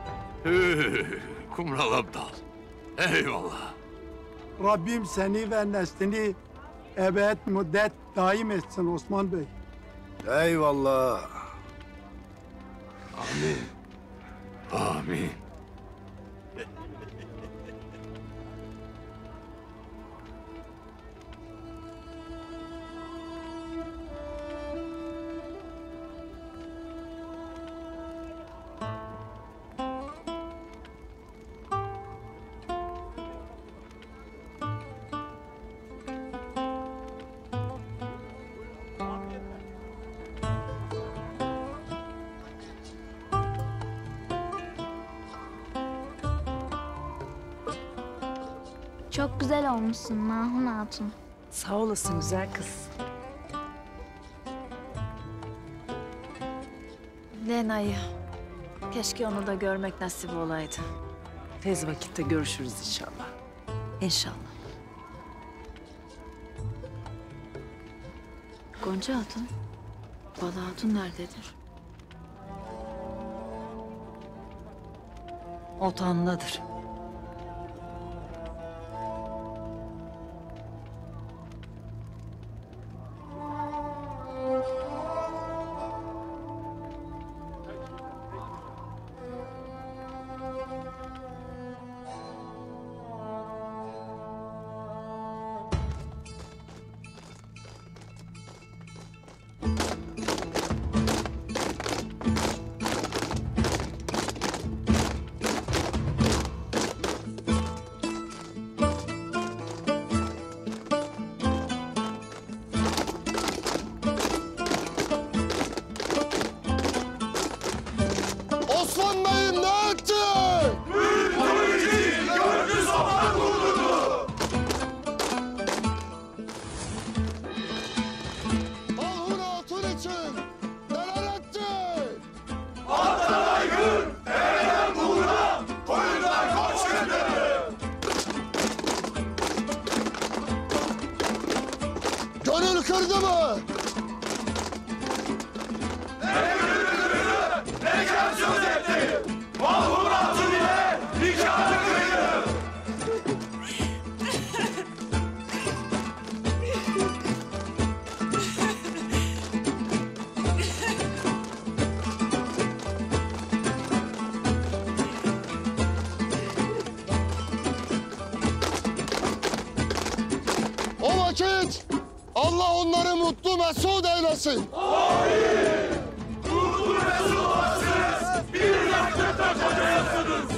Kumral Abdal, eyvallah. Rabbim seni ve neslini ebed müddet daim etsin Osman Bey. Eyvallah. Amin. Amin. Çok güzel olmuşsun Mahun Hatun. Sağ olasın güzel kız. Lena'yı. Keşke onu da görmek nasip olaydı. Tez vakitte görüşürüz inşallah. İnşallah. Gonca Hatun, Bala Hatun nerededir? Otağındadır. Osman Bey'im ne etti? Büyük gördü sabah kurdu. Mahun Hatun için neler etti? Attan aygır, dereden buğra, koyundan koç gönderdi. Gönül kırdı mı? Bekar söz etti. Mahmur Hatun ile nikahı kıydı. O vakit Allah onları mutlu mesut eylesin. Amin. Mutlu mesut olasınız. Bir yakıtta kocayasınız.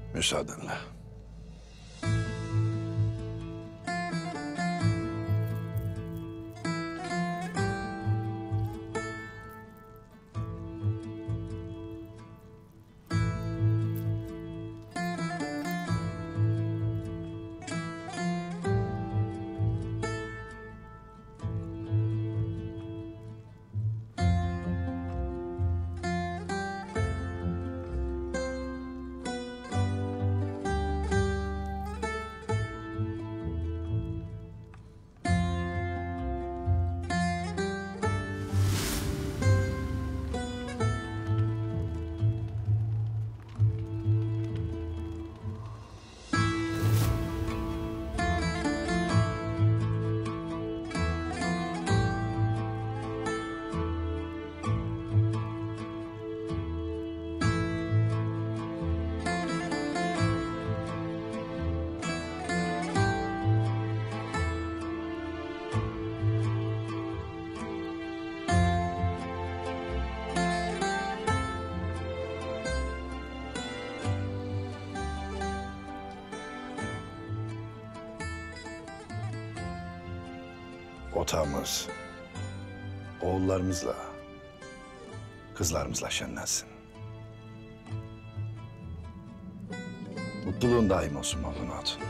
Müsaadenle. Otağımız oğullarımızla, kızlarımızla şenlensin. Mutluluğun daim olsun Mavlun Hatun.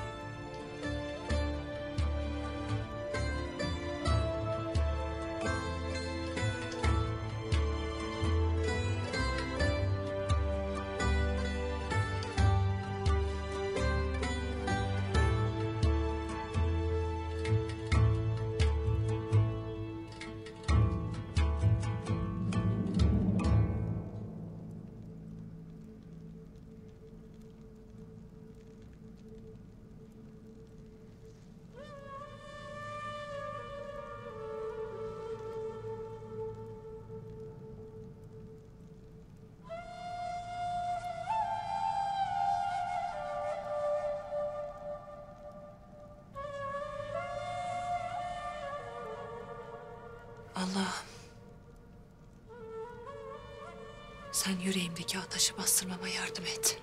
Allah'ım, sen yüreğimdeki ateşi bastırmama yardım et.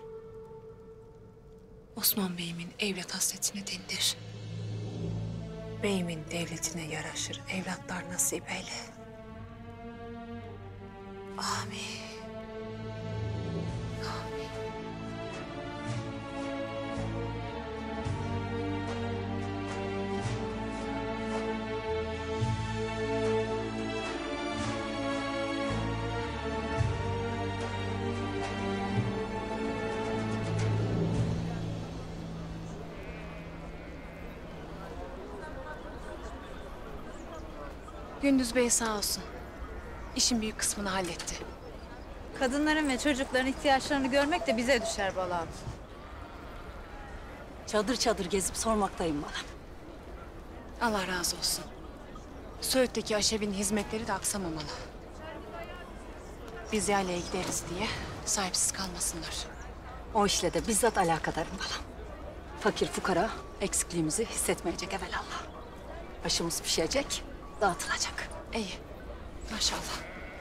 Osman Bey'imin evlat hasretini dindir. Beyimin devletine yaraşır evlatlar nasip eyle. Amin. Gündüz Bey sağ olsun. İşin büyük kısmını halletti. Kadınların ve çocukların ihtiyaçlarını görmek de bize düşer Bala Hatun. Çadır çadır gezip sormaktayım bana. Allah razı olsun. Söğüt'teki aşevin hizmetleri de aksamamalı. Biz yaylaya gideriz diye sahipsiz kalmasınlar. O işle de bizzat alakadarım bana. Fakir fukara eksikliğimizi hissetmeyecek evelallah. Aşımız pişecek, dağıtılacak. İyi, maşallah.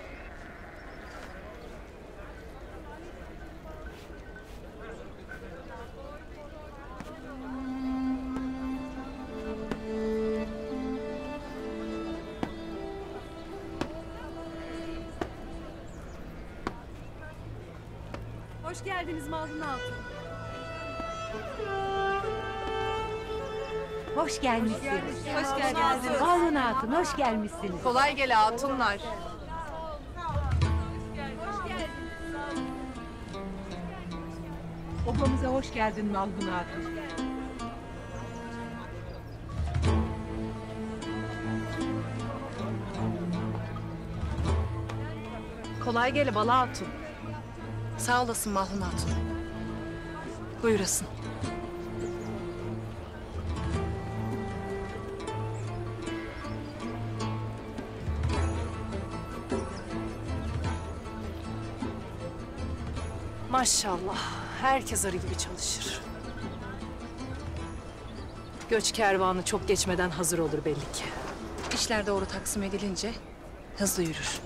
Hoş geldiniz Mavlun Hatun. Hoş gelmişsiniz. Hoş geldiniz. Mavlun Hatun, hoş gelmişsiniz. Kolay gele hatunlar. Obamıza hoş geldin Mavlun Hatun. Kolay gele Bala Hatun. Sağ olasın Mavlun Hatun. Buyurasın. Maşallah. Herkes arı gibi çalışır. Göç kervanı çok geçmeden hazır olur belli ki. İşler doğru taksim edilince hızlı yürür.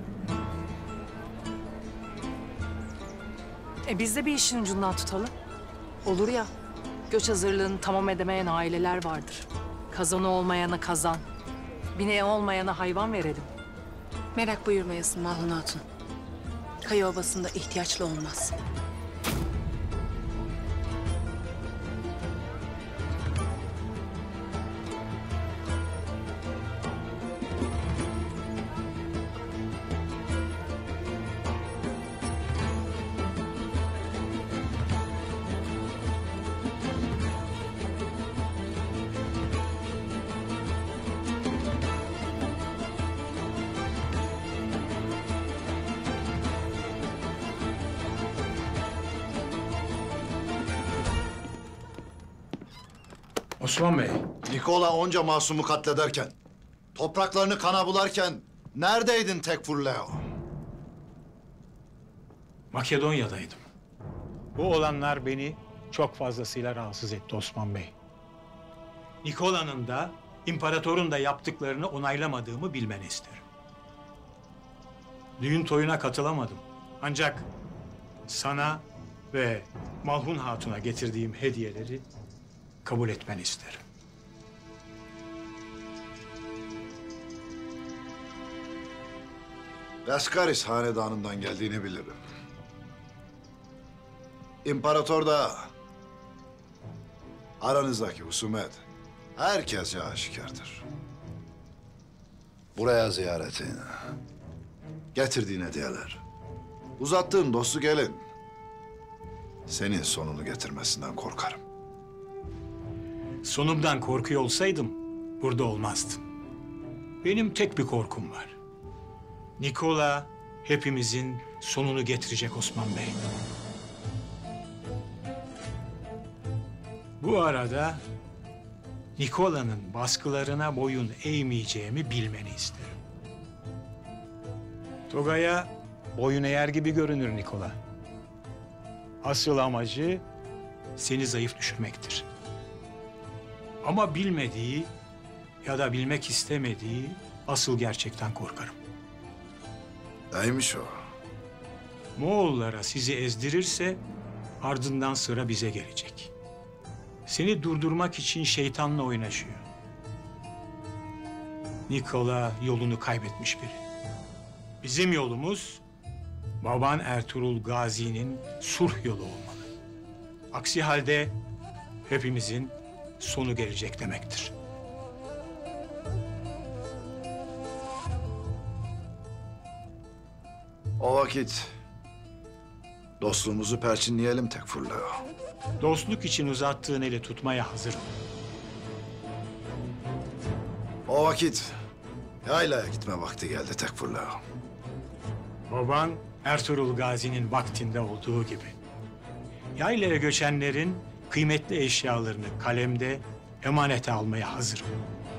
Biz de bir işin ucundan tutalım. Olur ya, göç hazırlığını tamam edemeyen aileler vardır. Kazanı olmayana kazan, bineği olmayana hayvan verelim. Merak buyurmayasın Malhun Hatun. Kaya Obası'nda ihtiyaçlı olmaz. Osman Bey. Nikola onca masumu katlederken, topraklarını kana bularken neredeydin Tekfur Leo? Makedonya'daydım. Bu olanlar beni çok fazlasıyla rahatsız etti Osman Bey. Nikola'nın da, imparatorun da yaptıklarını onaylamadığımı bilmeni isterim. Düğün toyuna katılamadım. Ancak sana ve Malhun Hatun'a getirdiğim hediyeleri kabul etmeni isterim. Laskaris hanedanından geldiğini bilirim. İmparator da aranızdaki husumet herkese aşikardır. Buraya ziyaretin, getirdiğin hediyeler, uzattığın dostluk elin senin sonunu getirmesinden korkarım. Sonumdan korkuyor olsaydım burada olmazdım. Benim tek bir korkum var. Nikola hepimizin sonunu getirecek Osman Bey. Bu arada Nikola'nın baskılarına boyun eğmeyeceğimi bilmeni isterim. Togay'a boyun eğer gibi görünür Nikola. Asıl amacı seni zayıf düşürmektir. Ama bilmediği ya da bilmek istemediği asıl gerçekten korkarım. Neymiş o? Moğollara sizi ezdirirse ardından sıra bize gelecek. Seni durdurmak için şeytanla oynaşıyor. Nikola yolunu kaybetmiş biri. Bizim yolumuz baban Ertuğrul Gazi'nin sulh yolu olmalı. Aksi halde hepimizin sonu gelecek demektir. O vakit dostluğumuzu perçinleyelim Tekfur Leo. Dostluk için uzattığın eli tutmaya hazırım. O vakit yaylaya gitme vakti geldi Tekfur Leo. Baban Ertuğrul Gazi'nin vaktinde olduğu gibi. Yaylaya göçenlerin kıymetli eşyalarını kalemde emanete almaya hazırım.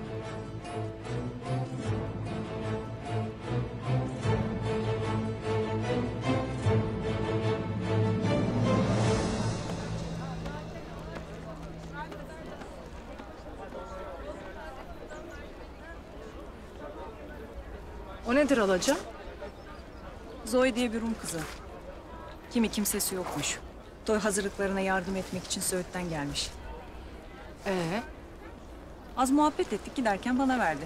O nedir Alaca? Zoe diye bir Rum kızı. Kimi kimsesi yokmuş. Toy hazırlıklarına yardım etmek için Söğüt'ten gelmiş. Az muhabbet ettik, giderken bana verdi.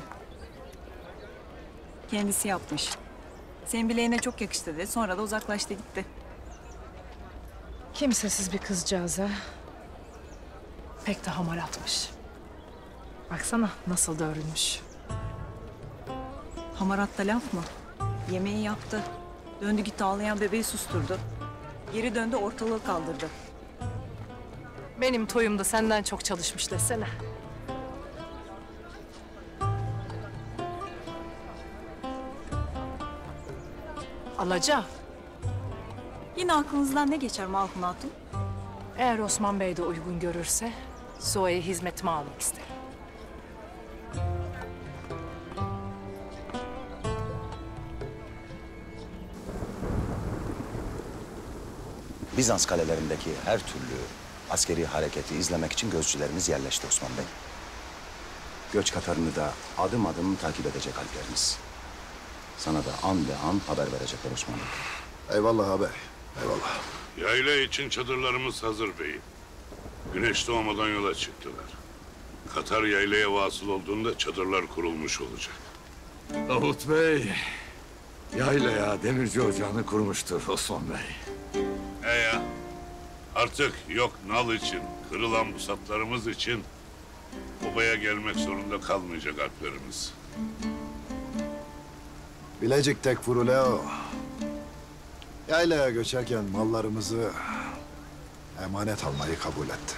Kendisi yapmış. Senin bileğine çok yakıştı dedi. Sonra da uzaklaştı gitti. Kimsesiz bir kızcağıza pek de hamaratmış. Baksana nasıl da örülmüş. Hamaratta laf mı? Yemeği yaptı. Döndü gitti ağlayan bebeği susturdu. Geri döndü ortalığı kaldırdı. Benim toyumda senden çok çalışmış desene. Alaca. Yine aklınızdan ne geçer Malhun Hatun? Eğer Osman Bey de uygun görürse Zoe'yi hizmetime almak isterim. Bizans kalelerindeki her türlü askeri hareketi izlemek için gözcülerimiz yerleşti Osman Bey. Göç katarını da adım adım takip edecek alplerimiz. Sana da an be an haber verecekler Osman Bey. Eyvallah abi, eyvallah. Yayla için çadırlarımız hazır beyim. Güneş doğmadan yola çıktılar. Katar yaylaya vasıl olduğunda çadırlar kurulmuş olacak. Davut Bey, yaylaya demirci ocağını kurmuştur Osman Bey. Ya, artık yok nal için, kırılan pusatlarımız için obaya gelmek zorunda kalmayacak alplerimiz. Bilecik Tekfur'u Leo. Yaylaya göçerken mallarımızı emanet almayı kabul etti.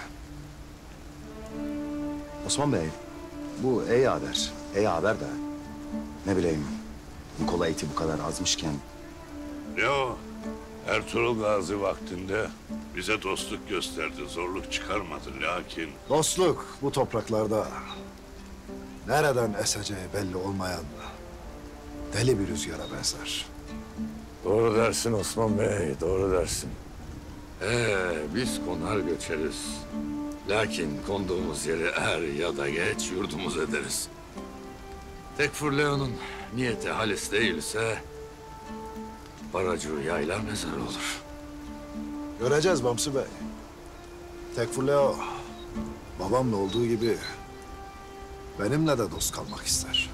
Osman Bey, bu iyi haber. İyi haber de. Ne bileyim, Nikola eti bu kadar azmışken... Leo, Ertuğrul Gazi vaktinde bize dostluk gösterdi, zorluk çıkarmadı. Lakin Dostluk bu topraklarda nereden eseceği belli olmayan deli bir rüzgara benzer. Doğru dersin Osman Bey, doğru dersin. Biz konar göçeriz. Lakin konduğumuz yeri er ya da geç yurdumuz ederiz. Tekfur Leo'nun niyeti halis değilse... ...Baracu yayla mezarı olur. Göreceğiz Bamsı Bey. Tekfur Leo babamla olduğu gibi benimle de dost kalmak ister.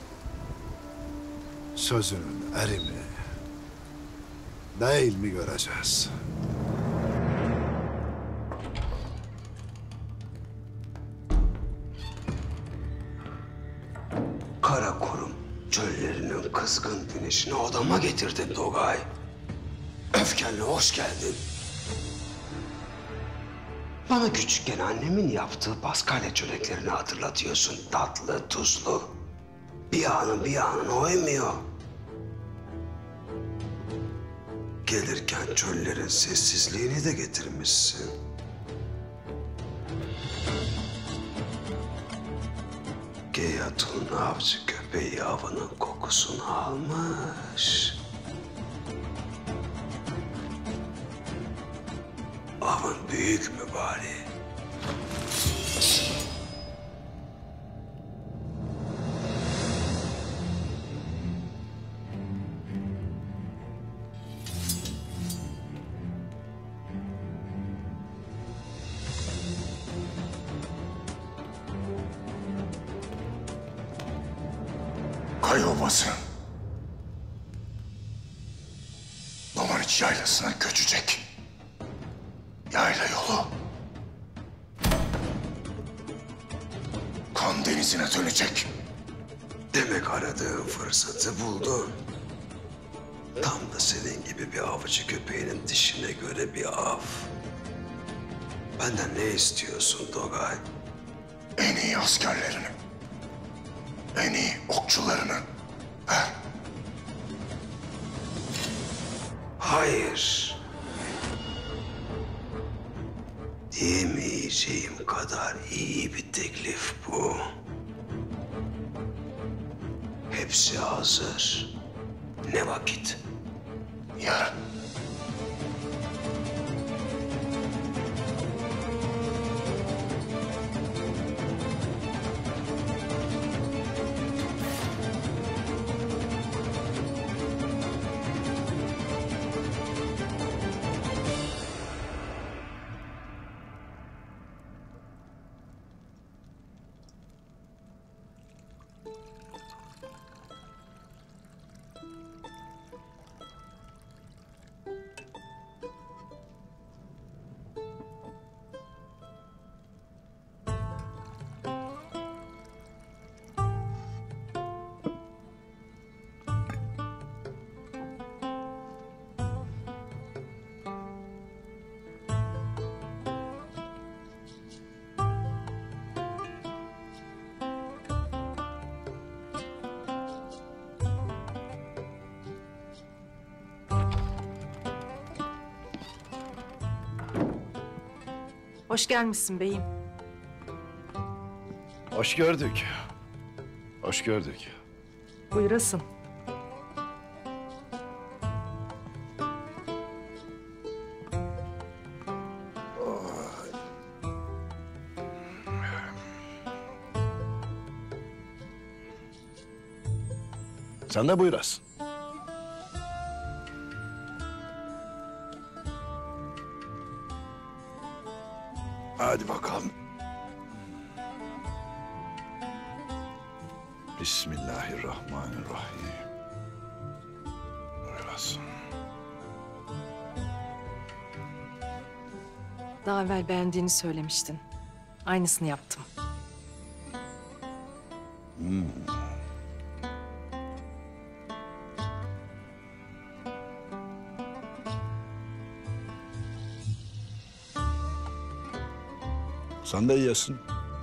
Sözünün eri mi, değil mi göreceğiz. Karakorum çöllerinin kızgın güneşini odama getirdin Dogay. Öfkenle hoş geldin. Bana küçükken annemin yaptığı paskalya çöreklerini hatırlatıyorsun. Tatlı, tuzlu. Bir anın oymuyor. Gelirken çöllerin sessizliğini de getirmişsin. Geyatun avcı köpeği avının kokusunu almış. Avın büyük mü bari? Kayobası. Domaniç yaylasına göçecek. Yayla yolu. Kan denizine dönecek. Demek aradığın fırsatı buldun. Tam da senin gibi bir avcı köpeğinin dişine göre bir av. Benden ne istiyorsun Dogay? En iyi askerlerini. En iyi okçularını. Ver. Hayır. Diyemeyeceğim kadar iyi bir teklif bu. Hepsi hazır. Ne vakit? Yarın. Hoş gelmişsin beyim. Hoş gördük. Hoş gördük. Buyurasın. Sen de buyurasın. Hadi bakalım. Bismillahirrahmanirrahim. Buyurasın. Daha evvel beğendiğini söylemiştin. Aynısını yaptım. Sen de yiyesin.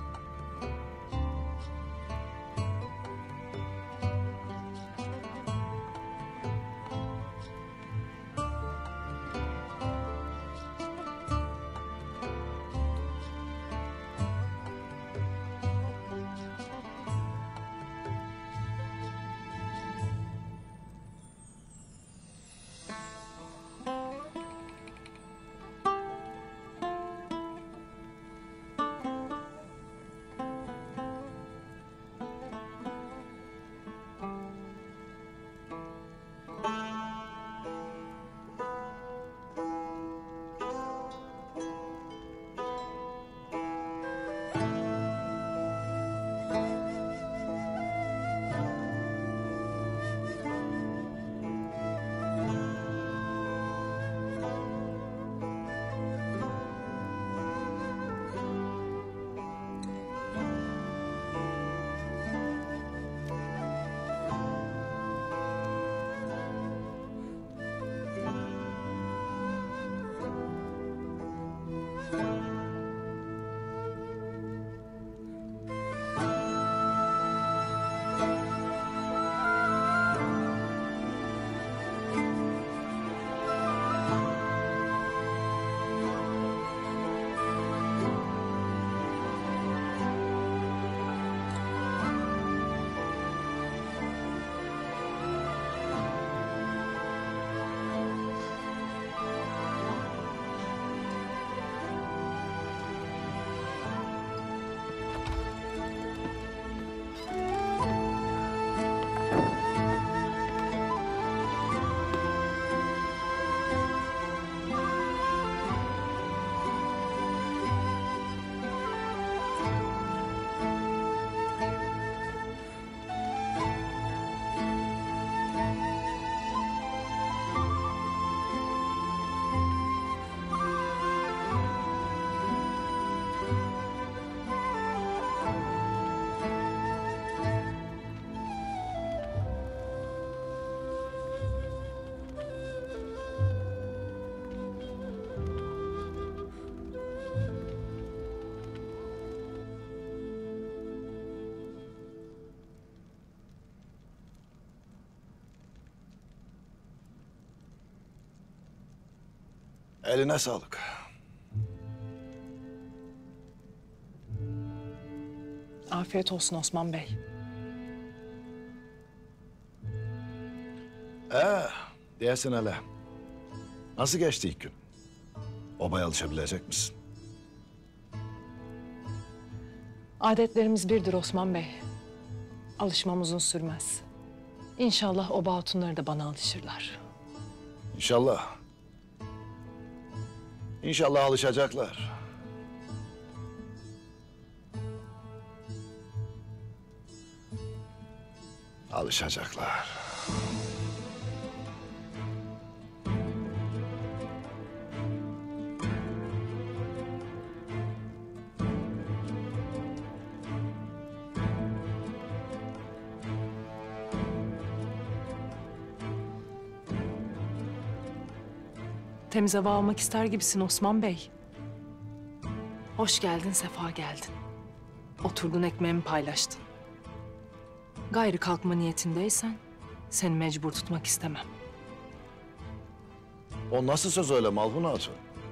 Eline sağlık. Afiyet olsun Osman Bey. Diyesin hele. Nasıl geçti ilk gün? Obaya alışabilecek misin? Adetlerimiz birdir Osman Bey. Alışmam uzun sürmez. İnşallah oba hatunları da bana alışırlar. İnşallah. İnşallah alışacaklar. Alışacaklar. Temiz hava almak ister gibisin Osman Bey. Hoş geldin, sefa geldin. Oturdun, ekmeğimi paylaştın. Gayrı kalkma niyetindeysen seni mecbur tutmak istemem. O nasıl söz öyle Malhun Hatun?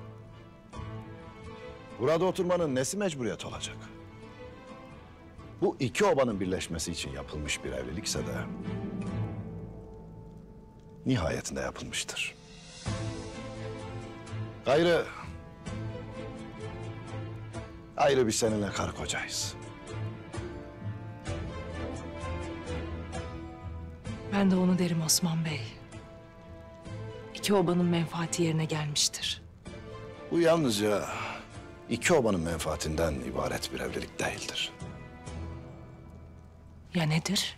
Burada oturmanın nesi mecburiyet olacak? Bu iki obanın birleşmesi için yapılmış bir evlilikse de nihayetinde yapılmıştır. Gayrı biz seninle karı kocayız. Ben de onu derim Osman Bey. İki obanın menfaati yerine gelmiştir. Bu yalnızca iki obanın menfaatinden ibaret bir evlilik değildir. Ya nedir?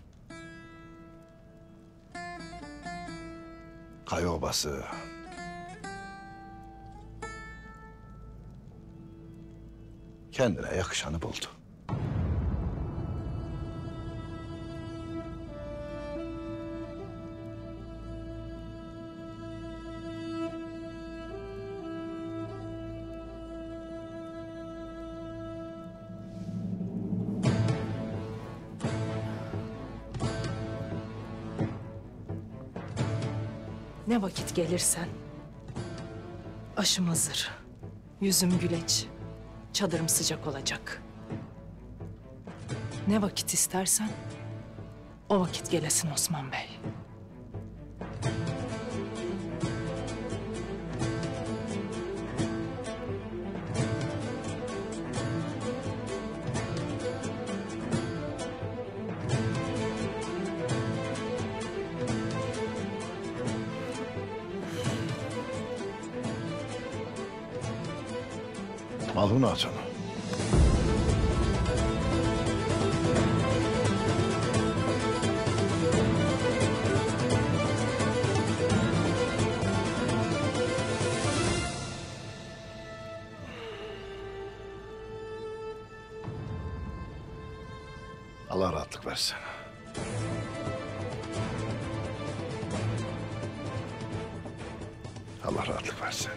Kaya Obası kendine yakışanı buldu. Ne vakit gelirsen aşım hazır. Yüzüm güleç. Çadırım sıcak olacak. Ne vakit istersen o vakit gelesin Osman Bey. Malhun Hatun. Allah rahatlık versin. Allah rahatlık versin.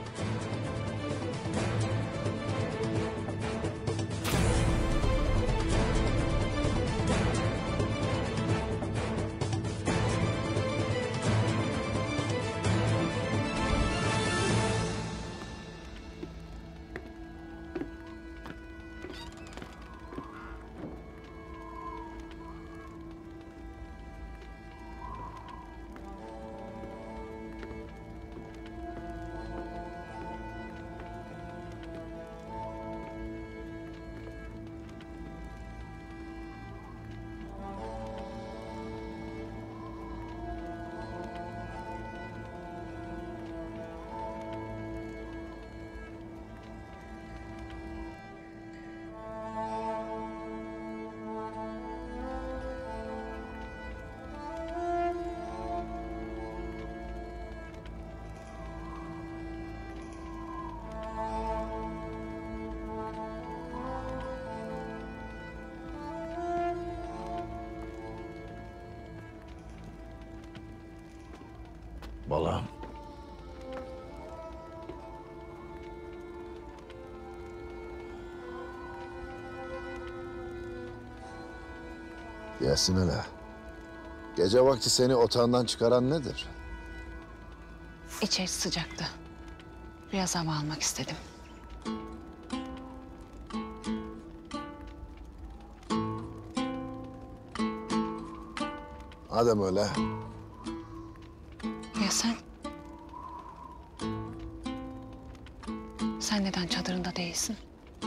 Balam. Yesin hele. Gece vakti seni otağından çıkaran nedir? İçerisi sıcaktı. Biraz hava almak istedim. Madem öyle. Ya sen? Sen neden çadırında değilsin?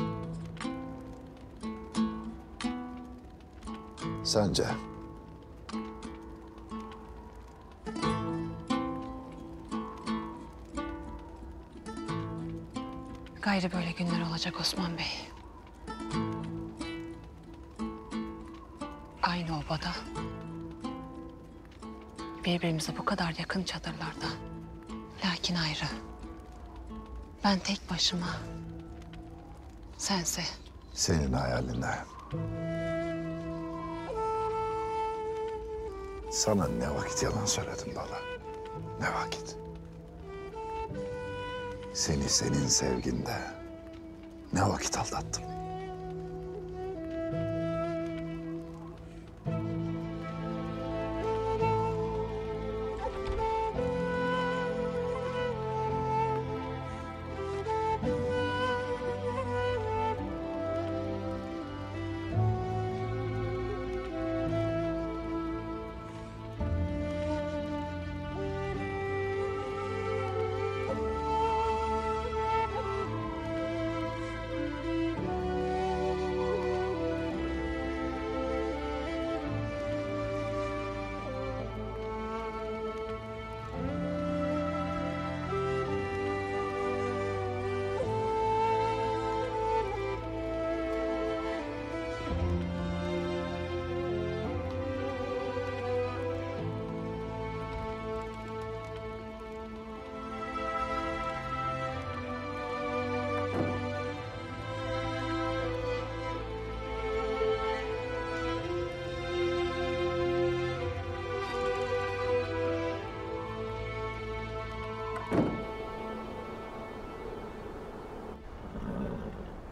Sence? Gayrı böyle günler olacak Osman Bey. Aynı obada. Birbirimize bu kadar yakın çadırlarda. Lakin ayrı. Ben tek başıma. Sense. Senin hayalinde. Sana ne vakit yalan söyledim bana? Ne vakit? Seni senin sevginde ne vakit aldattım?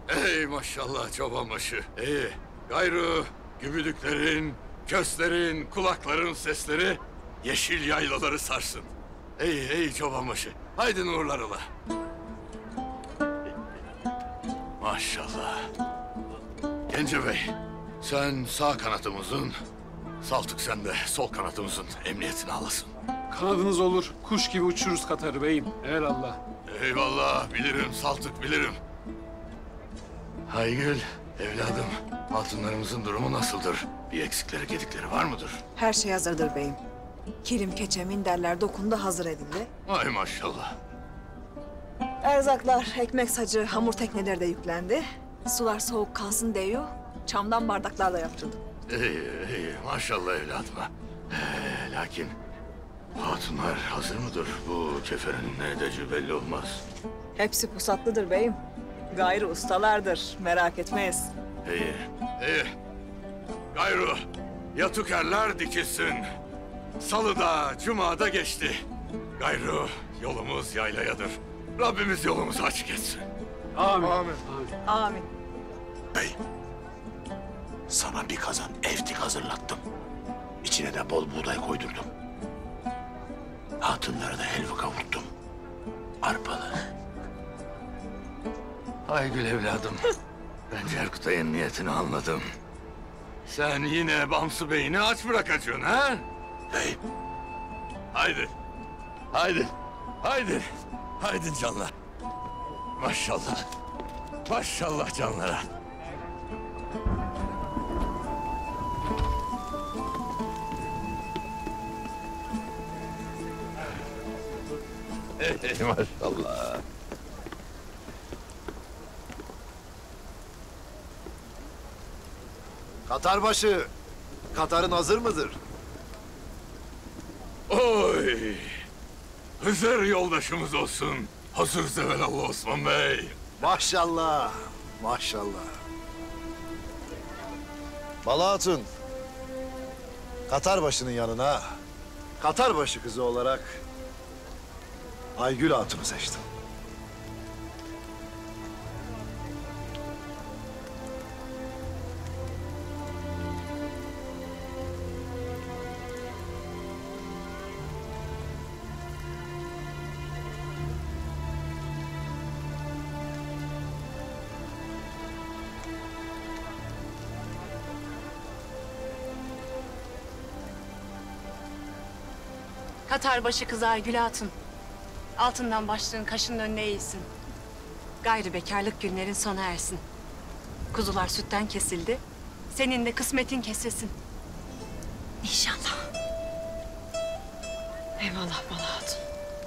Ey maşallah çobanbaşı. İyi. Gayrı gübüdüklerin, köslerin, kulakların sesleri yeşil yaylaları sarsın. Ey çobanbaşı. Haydi nurlar ola. Maşallah. Gencebey, sen sağ kanatımızın, Saltık sen de sol kanatımızın emniyetini alasın. Kanadınız olur. Kuş gibi uçururuz Katar'ı beyim. Evelallah. Eyvallah, bilirim Saltık, bilirim. Haygül, evladım, hatunlarımızın durumu nasıldır? Bir eksikleri, gedikleri var mıdır? Her şey hazırdır beyim. Kilim, keçe, minderler dokundu, hazır edildi. Ay maşallah. Erzaklar, ekmek sacı, hamur tekneleri de yüklendi. Sular soğuk kalsın diyor. Çamdan bardaklarla yaptırdım. İyi, maşallah evladıma. Lakin hatunlar hazır mıdır? Bu keferin ne edeceği belli olmaz. Hepsi pusatlıdır beyim. Gayrı ustalardır, merak etmeyiz. İyi. Gayrı, yatukerler dikilsin. Salıda, cumada geçti. Gayrı, yolumuz yaylayadır. Rabbimiz yolumuzu açık etsin. Amin. Amin. Bey, sana bir kazan evtik hazırlattım. İçine de bol buğday koydurdum. Hatunlara da helva kavurttum. Arpalı. Aygül evladım, ben Cerkutay'ın niyetini anladım. Sen yine Bamsı Bey'ini aç bırakacaksın ha? Bey. Haydi canlar. Maşallah canlara. Maşallah. Katarbaşı, Katar'ın hazır mıdır? Oy! Hızır yoldaşımız olsun. Hazırız evelallah Osman Bey. Maşallah, maşallah. Bala Hatun, Katarbaşı'nın yanına Katarbaşı kızı olarak Aygül Hatun'u seçtim. Katarbaşı kızı Aygül Hatun. Altından başlığın kaşının önüne eğilsin. Gayrı bekarlık günlerin sona ersin. Kuzular sütten kesildi. Senin de kısmetin kesilsin. İnşallah. Eyvallah Bala Hatun.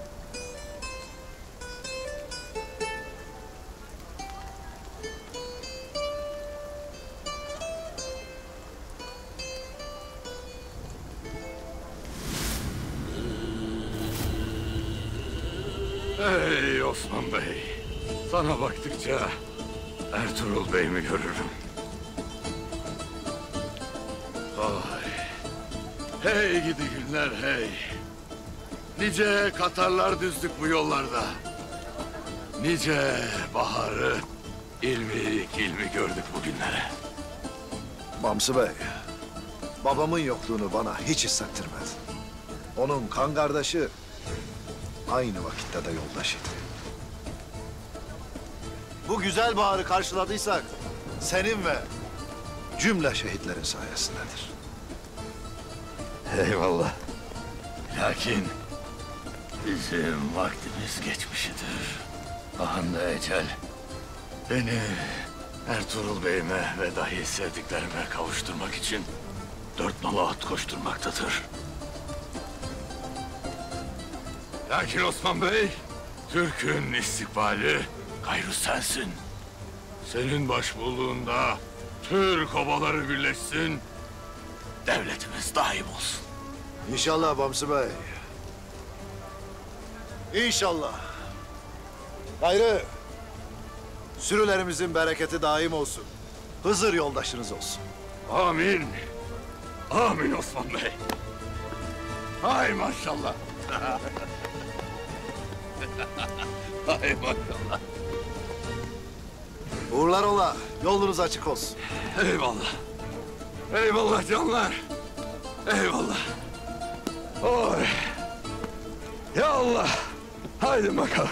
Ey Osman Bey, sana baktıkça Ertuğrul Bey'imi görürüm. Ay, hey gidi günler hey. Nice Katarlar düzdük bu yollarda. Nice baharı ilmi gördük bugünlere. Bamsı Bey, babamın yokluğunu bana hiç hissettirmedi. Onun kan kardeşi aynı vakitte de yoldaşıydı. Bu güzel baharı karşıladıysak senin ve cümle şehitlerin sayesindedir. Eyvallah. Lakin bizim vaktimiz geçmişidir. Ahanda ecel beni Ertuğrul Bey'ime ve dahi sevdiklerime kavuşturmak için 4 nala at koşturmaktadır. Lakin Osman Bey, Türk'ün istikbali gayrı sensin. Senin başbuğluğunda Türk obaları birleşsin, devletimiz daim olsun. İnşallah Bamsı Bey. İnşallah. Gayrı sürülerimizin bereketi daim olsun. Hızır yoldaşınız olsun. Amin. Amin Osman Bey. Hay maşallah. Hay maşallah. Uğurlar ola. Yolunuz açık olsun. Eyvallah. Eyvallah canlar. Eyvallah. Oy. Ya Allah. Haydi bakalım.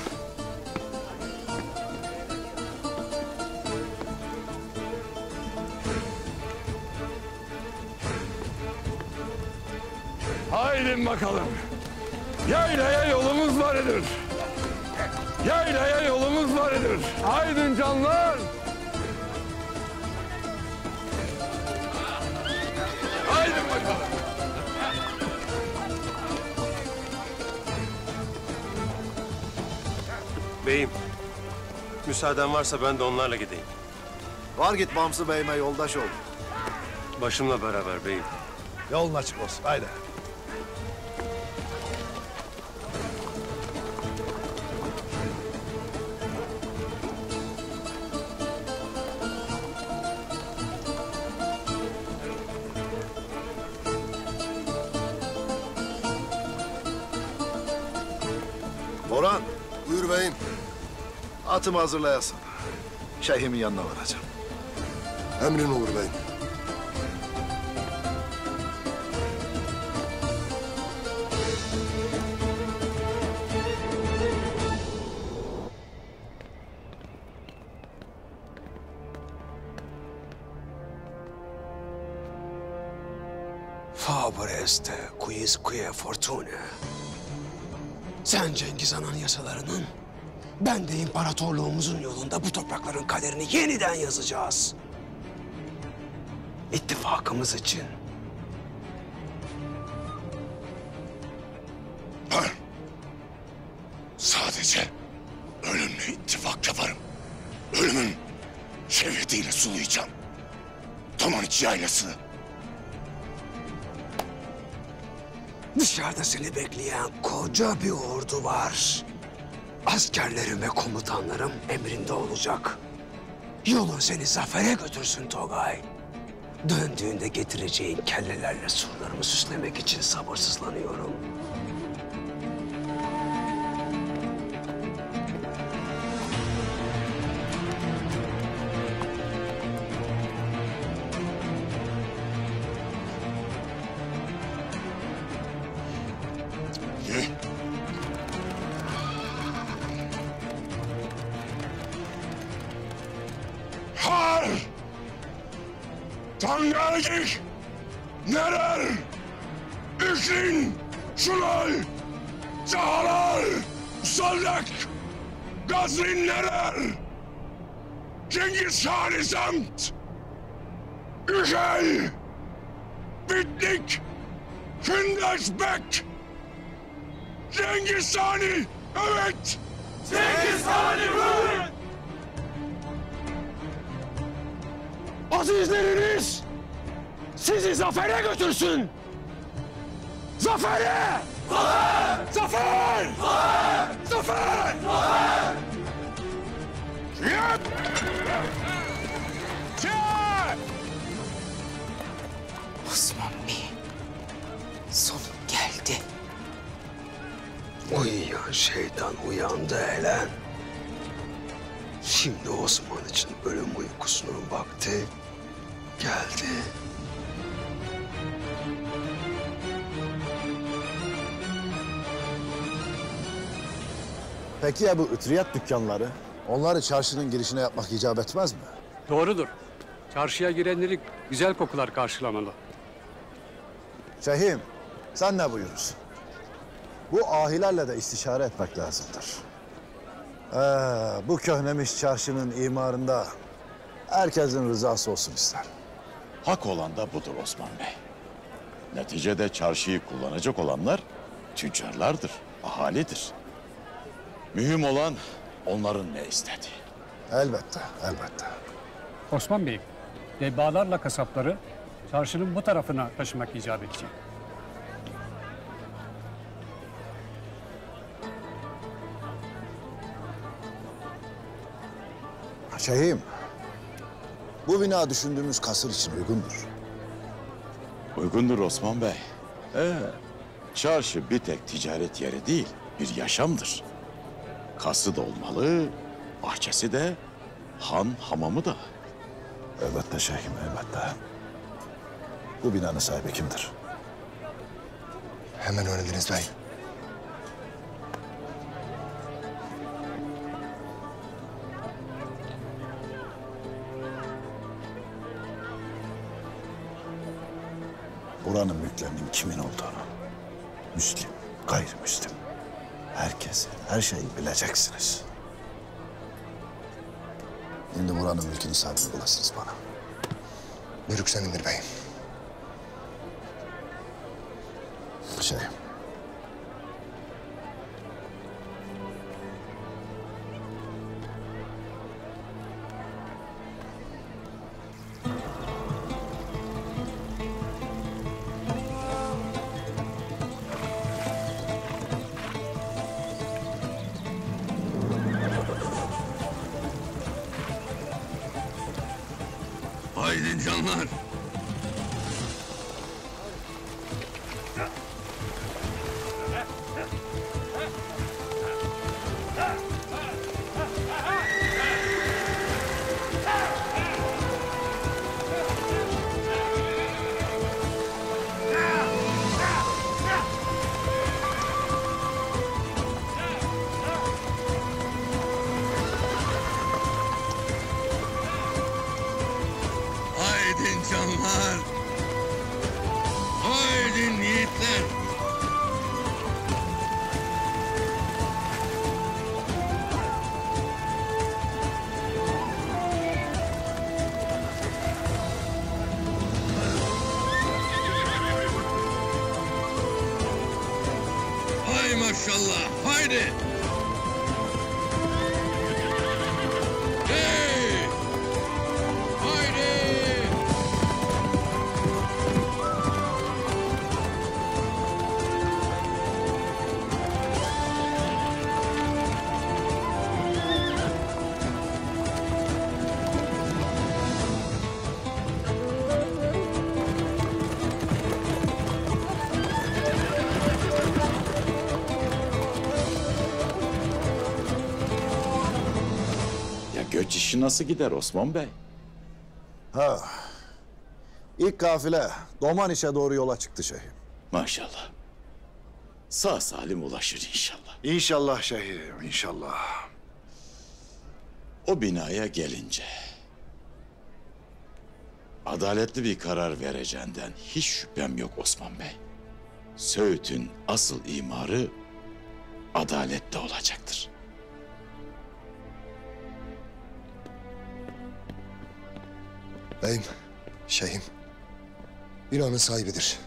Haydi bakalım. Yaylaya yolumuz vardır. Yaylaya yolumuz vardır. Haydin canlar. Haydi bakalım. Beyim, müsaaden varsa ben de onlarla gideyim. Var git Bamsı Bey'ime yoldaş ol. Başımla beraber beyim. Yolun açık olsun. Haydi. Orhan. Buyur beyim. Atımı hazırlayasın. Şeyhimin yanına varacağım. Emrin olur beyim. Faber est quisque fortuna. Sen Cengiz Han'ın yasalarının, ben de imparatorluğumuzun yolunda bu toprakların kaderini yeniden yazacağız. İttifakımız için. Ben sadece ölümle ittifak yaparım. Ölümün şevketiyle sulayacağım. Tomaniç yaylasını. Dışarıda seni bekleyen koca bir ordu var. Askerlerim ve komutanlarım emrinde olacak. Yolun seni zafere götürsün Togay. Döndüğünde getireceğin kellelerle surlarımı süslemek için sabırsızlanıyorum. Har! Tangergik! Nerer! Üşrin! Şulay! Cahalar! Saldak! Gazrin nerer! Cengiz Han'ı samt! Üşey! Bitlik! Fündersbek! Cengiz Han'ı! Evet! Cengiz Han'ı buyurun! Azizleriniz sizi zafere götürsün. Zafere! Zafer! Zafer! Zafer! Zafer! Zafer! Yap! Çek! Osman Bey, sonun geldi. Uyuyan şeytan uyandı Elen. Şimdi Osman için ölüm uykusunun vakti geldi. Peki ya bu ütriyat dükkanları? Onları çarşının girişine yapmak icap etmez mi? Doğrudur. Çarşıya girenleri güzel kokular karşılamalı. Şeyhim, sen ne buyurursun? Bu ahilerle de istişare etmek lazımdır. Bu köhnemiş çarşının imarında herkesin rızası olsun ister. Hak olan da budur Osman Bey. Neticede çarşıyı kullanacak olanlar tüccarlardır, ahalidir. Mühim olan onların ne istediği. Elbette, elbette. Osman Bey, debbalarla kasapları çarşının bu tarafına taşımak icap edecek. Şeyhim, bu bina düşündüğümüz kasır için uygundur. Uygundur Osman Bey. Çarşı bir tek ticaret yeri değil, bir yaşamdır. Kası da olmalı, bahçesi de, Han hamamı da. Elbette şeyhim, elbette. Bu binanın sahibi kimdir? Hemen öğrendiniz bey. Buranın mülklerinin kimin olduğunu, Müslim, gayrimüslim, herkesi, her şeyi bileceksiniz. Şimdi buranın mülkünün sahibini bulasınız bana. Buyuruk senindir beyim. Şeyhim. Haydi canlar. Haydin canlar. Haydin yiğitler. Hay maşallah. Haydi. Hey! Haydi. Ya göç işi nasıl gider Osman Bey? Ha. İlk kafile Domaniş'e doğru yola çıktı şeyhim. Maşallah. Sağ salim ulaşır inşallah. İnşallah şeyhim, inşallah. O binaya gelince adaletli bir karar vereceğinden hiç şüphem yok Osman Bey. Söğüt'ün asıl imarı adalette olacaktır. Beyim, şeyhim. Binanın sahibidir.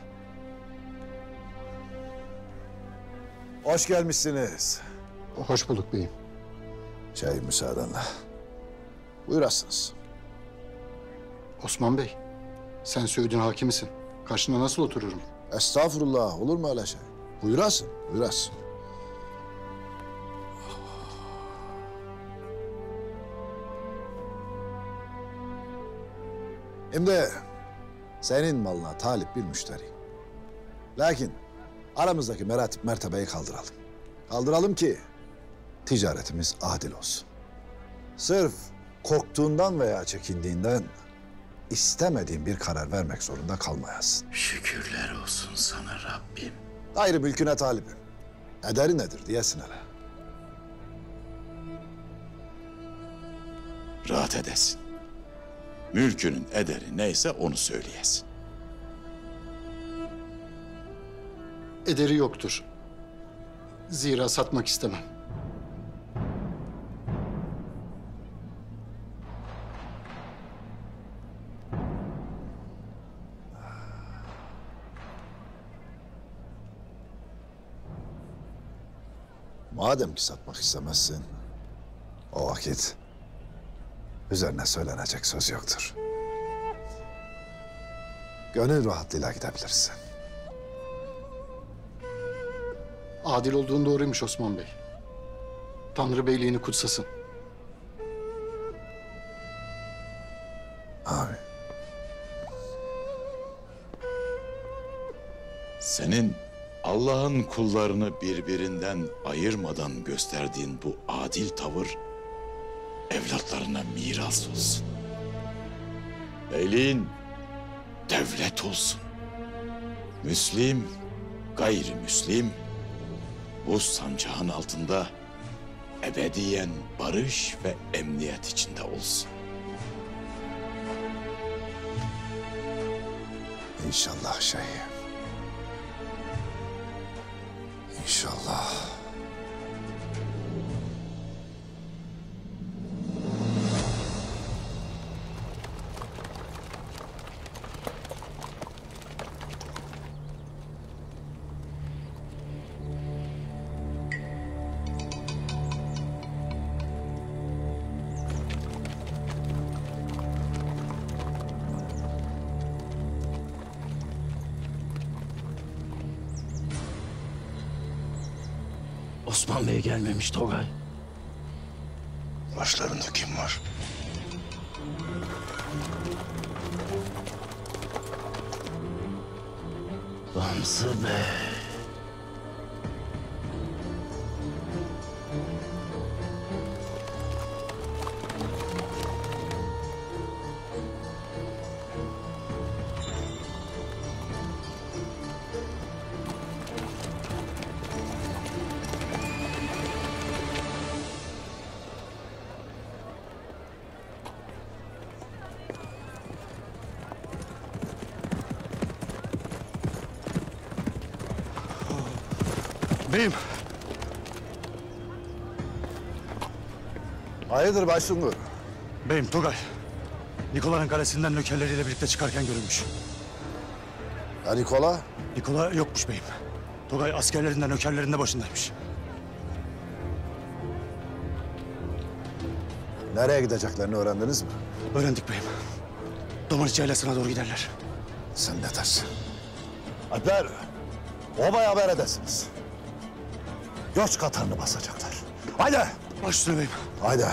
Hoş gelmişsiniz. Hoş bulduk beyim. Şeyhim müsaadenle. Buyurasınız. Osman Bey, sen Söğüt'ün hakimisin. Karşında nasıl otururum? Estağfurullah, olur mu öyle şey? Buyurasın, buyurasın. Şimdi senin malına talip bir müşteri. Lakin aramızdaki meratip mertebeyi kaldıralım. Kaldıralım ki ticaretimiz adil olsun. Sırf korktuğundan veya çekindiğinden istemediğin bir karar vermek zorunda kalmayasın. Şükürler olsun sana Rabbim. Gayrimülküne talibim. Ederi nedir diyesin hele. Rahat edesin. Mülkünün ederi neyse onu söyleyesin. Ederi yoktur. Zira satmak istemem. Madem ki satmak istemezsin, o vakit üzerine söylenecek söz yoktur. Gönül rahatlığıyla gidebilirsin. Adil olduğun doğruymuş Osman Bey. Tanrı beyliğini kutsasın. Amin. Senin Allah'ın kullarını birbirinden ayırmadan gösterdiğin bu adil tavır evlatlarına miras olsun. Beyliğin devlet olsun. Müslim, gayrimüslim bu sancağın altında ebediyen barış ve emniyet içinde olsun. İnşallah şeyhim. İnşallah. Osman Bey gelmemiş Togay. Başlarında kim var? Bamsı Bey. Beyim. Hayırdır Başsungur? Beyim Togay. Nikola'nın kalesinden nökerleriyle birlikte çıkarken görülmüş. Ya Nikola? Nikola yokmuş beyim. Togay askerlerinden nökerlerinde başındaymış. Nereye gideceklerini öğrendiniz mi? Öğrendik beyim. Domaniç yaylasına doğru giderler. Sen ne dersin? Alper, obaya haber edesiniz. Göç Katarını basacaklar. Haydi! Baş üstüne beyim. Haydi.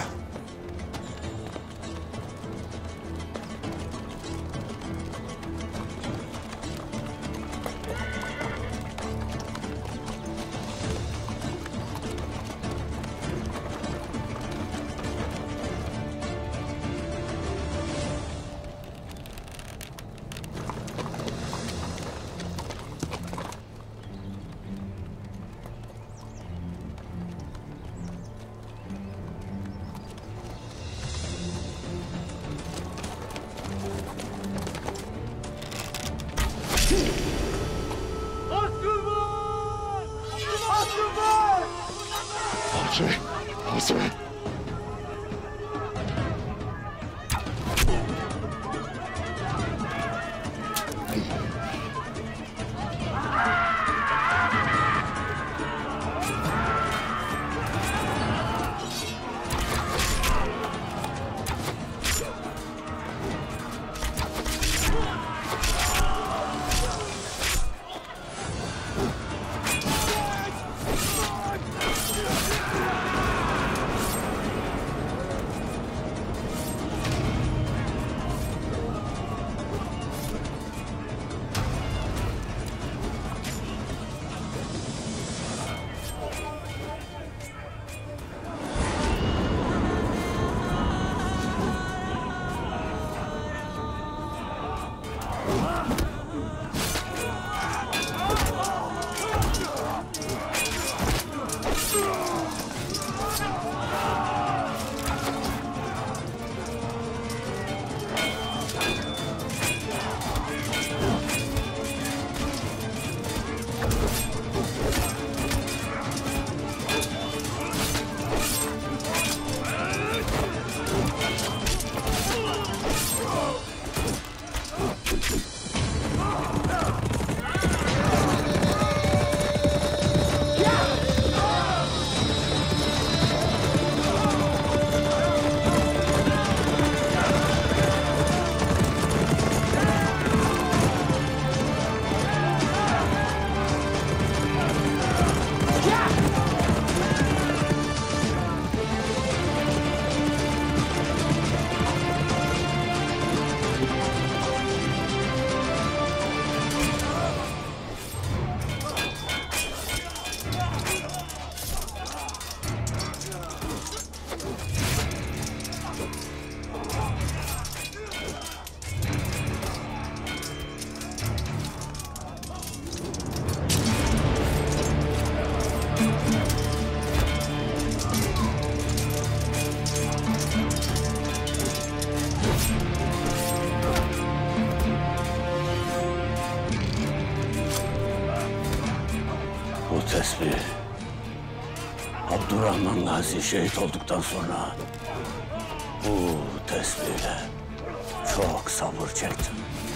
tesbih. Abdurrahman Gazi şehit olduktan sonra bu tesbihle çok sabır çektim.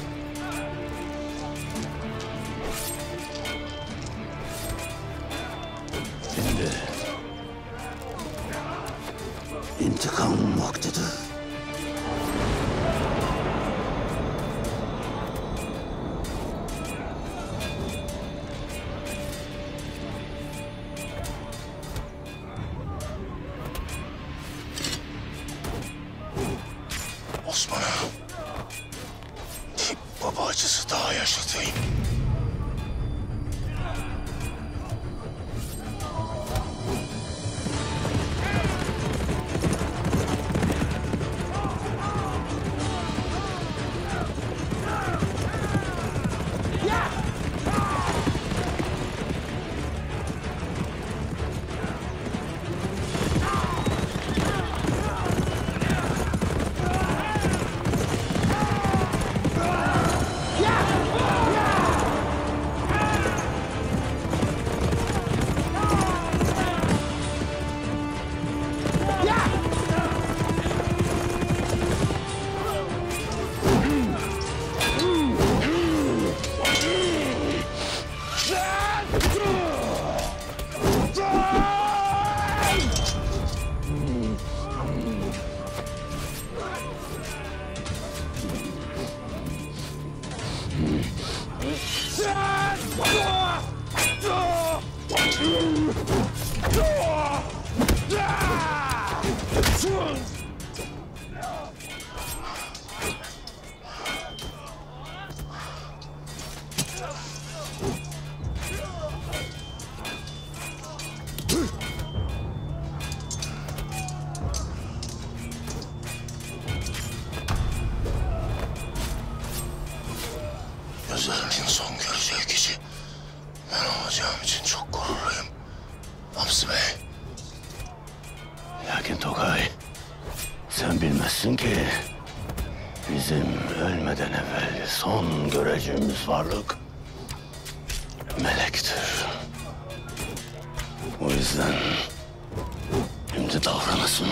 Şimdi intikam vaktidir. Osman'a bir baba acısı daha yaşatayım. Gözlerimin son göreceği kişi ben olacağım için çok gururluyum. Hamsi Bey. Lakin Togay, sen bilmezsin ki bizim ölmeden evvel son göreceğimiz varlık melektir. O yüzden şimdi davranasın.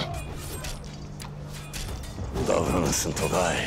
Davranasın Togay.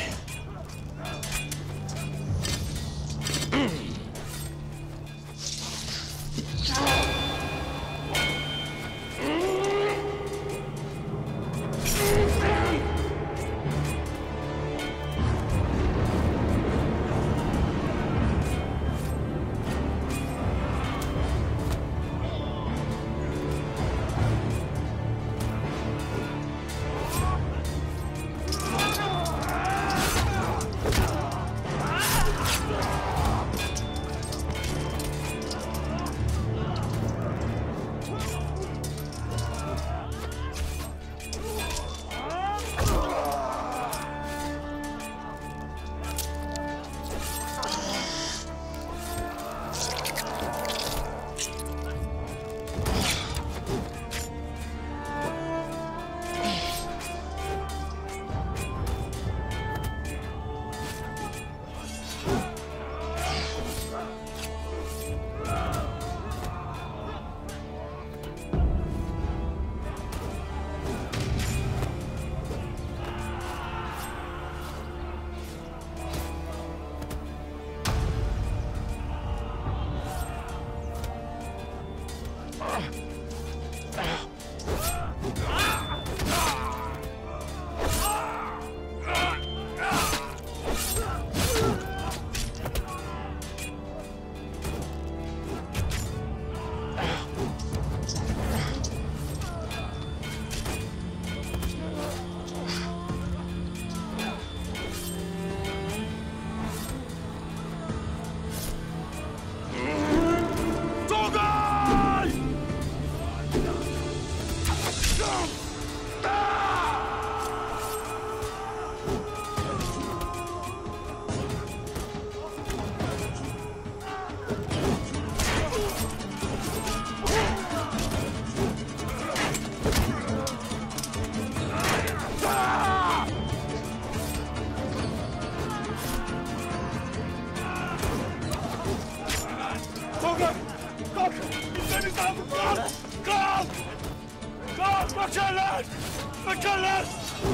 Kaçarlar! Kaçarlar!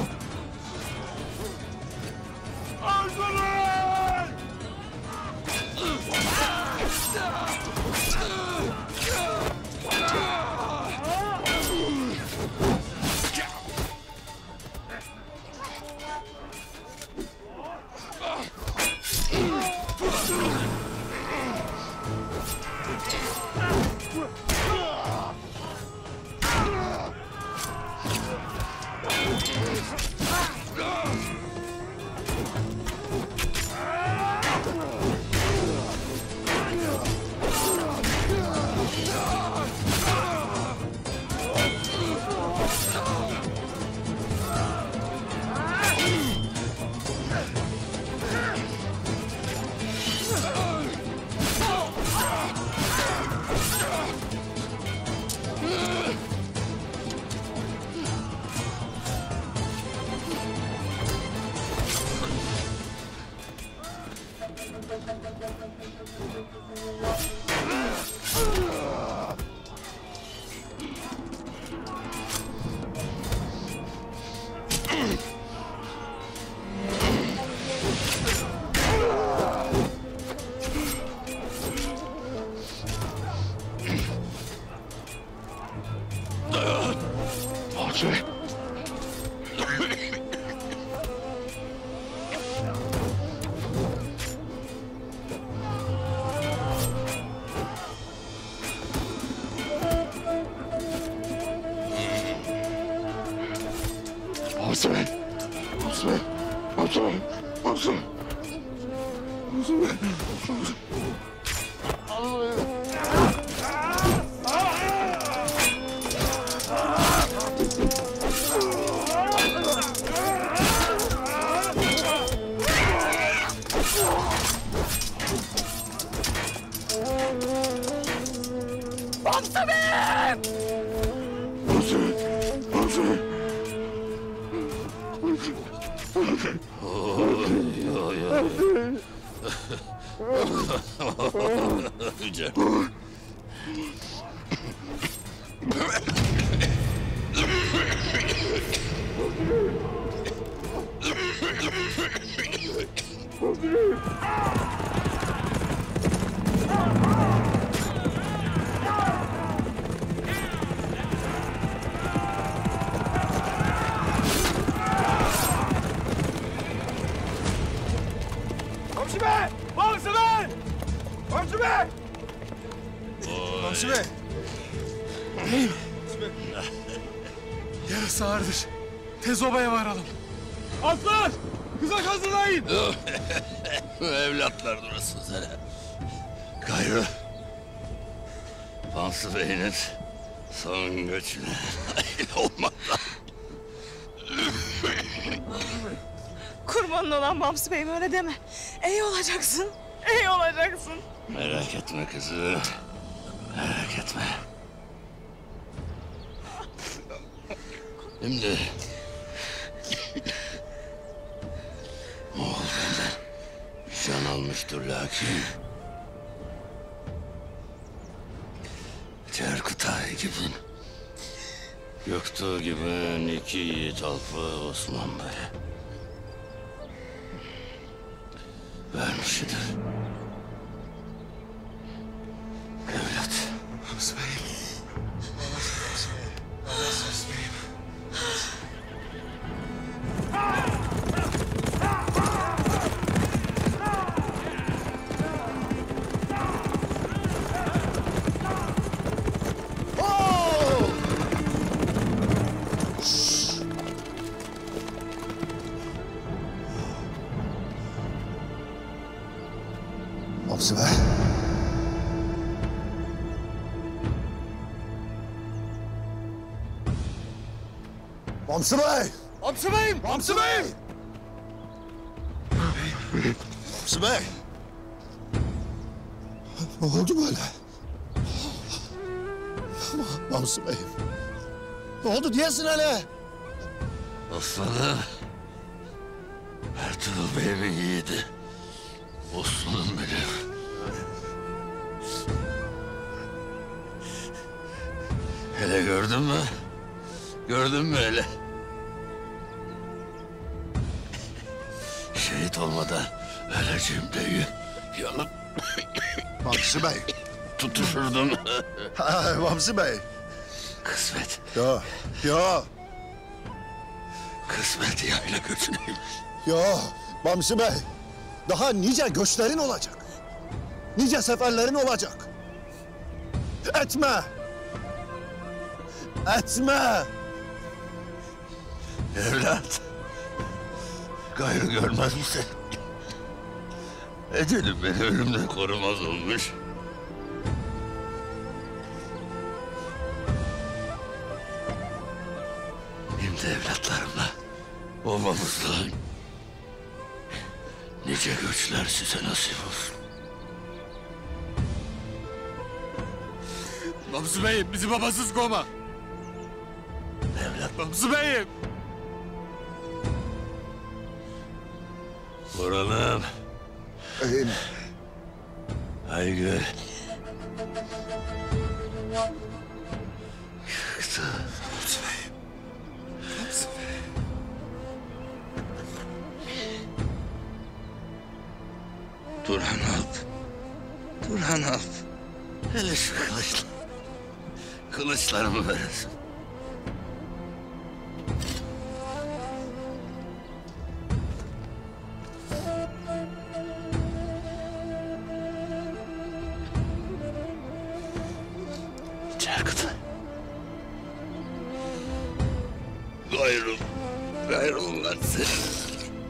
Öldürün! Komşu bey! Komşu bey! Komşu bey! Komşu bey! İyiyim. Yarası ağırdır. Tez obaya varalım. Atlar! Kızak hazırlayın! Evlatlar durasın sana. Gayrı. Pansı Bey'in son göçüne nail olmakla. Kurbanın olan Mamsı Bey'im öyle deme. İyi olacaksın, iyi olacaksın. Merak etme kızım. Merak etme. Şimdi... Moğol benden can almıştır lakin... Cerkutay gibi... Göktuğ gibi iki yiğit alpı Osman Bey... vermişidir. Evlat. Hamsi Bey'im. Hamsi Bey'im. Hamsi Bey. Hamsi Bey! Hamsi beyim! Hamsi beyim! Hamsi Bey! Ne oldu böyle? Hamsi Bey. Ne oldu diyesin hele? Osman'ım... Ertuğrul Bey'imin yiğidi. Osman'ım benim. Hele gördün mü? Gördün mü öyle? Şehit olmadan öleceğim diye yanıp Vamsi Bey. tutuşurdum. Vamsi Bey. Kısmet. Ya. Kısmet yayla götüneymiş. Ya Vamsi Bey. Daha nice göçlerin olacak. Nice seferlerin olacak. Etme. Etme. Evlat. Gayrı görmez misin? Ecelim beni ölümden korumaz olmuş. Şimdi evlatlarımla olmamızla nice göçler size nasip olsun. Vamsi Bey'im bizi babasız kovma. Evlat. Vamsi Bey'im. Orhan'ım. Aygül. Çıktı. Vamsi Bey'im. Vamsi Bey'im. Turhan Alp. Turhan Alp. Hele şu kılıçlarımı veresin. Cerkıtay. Gayrım lan senin.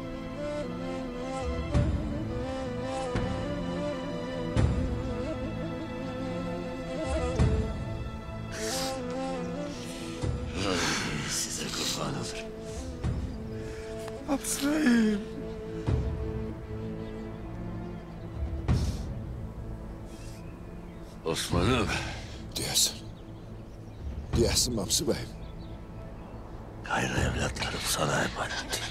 Size kurban olur. Vamsi Bey'im. Osman'ım. Diyesin Vamsi Bey. Gayrı evlatlarım sana emanet.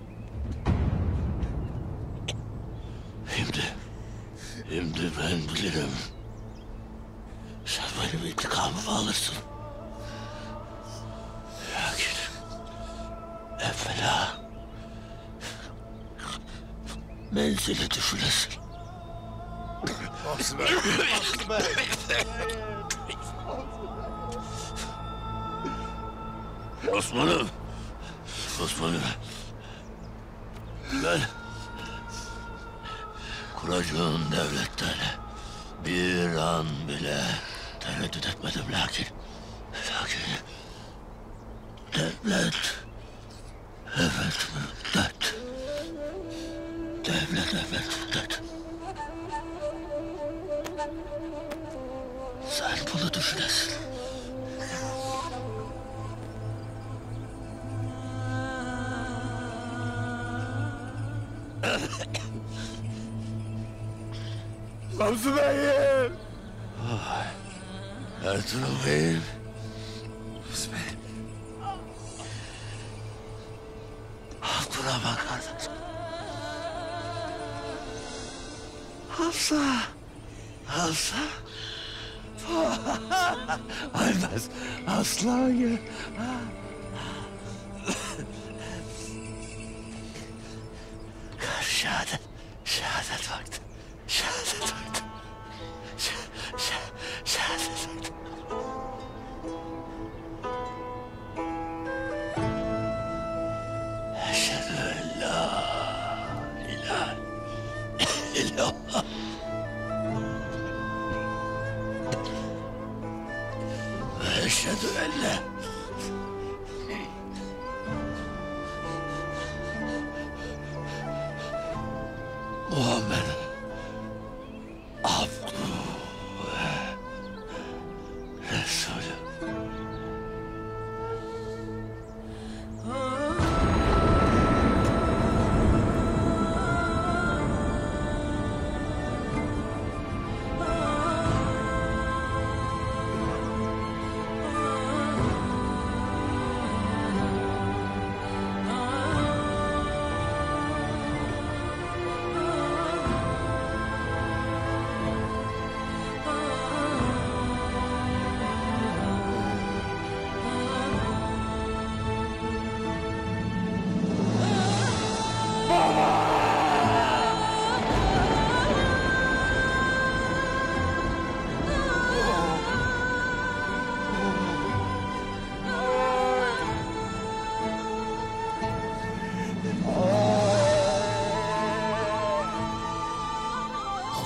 Şimdi ben bilirim. Sen benim intikamımı alırsın. Lakin evvela menzili düşünesin. Vamsi Bey. Vamsi Bey. Osman'ım. Ben kuracağın devletten bir an bile tereddüt etmedim lakin devlet evet müddet. Devlet evet müddet. Sen bunu düşünesin. Vamsi Bey'im. Ertuğrul Bey'im. Vamsi Bey. Abdurrahman kardeş. Hafsa. Aymaz. Aslan ya. Şehadet vakti. Şehadet vakti. Şehadet vakti. Eşhedü en la ilahe illallah. Ve eşhedü en la Muhammed abduhu ve Resulü.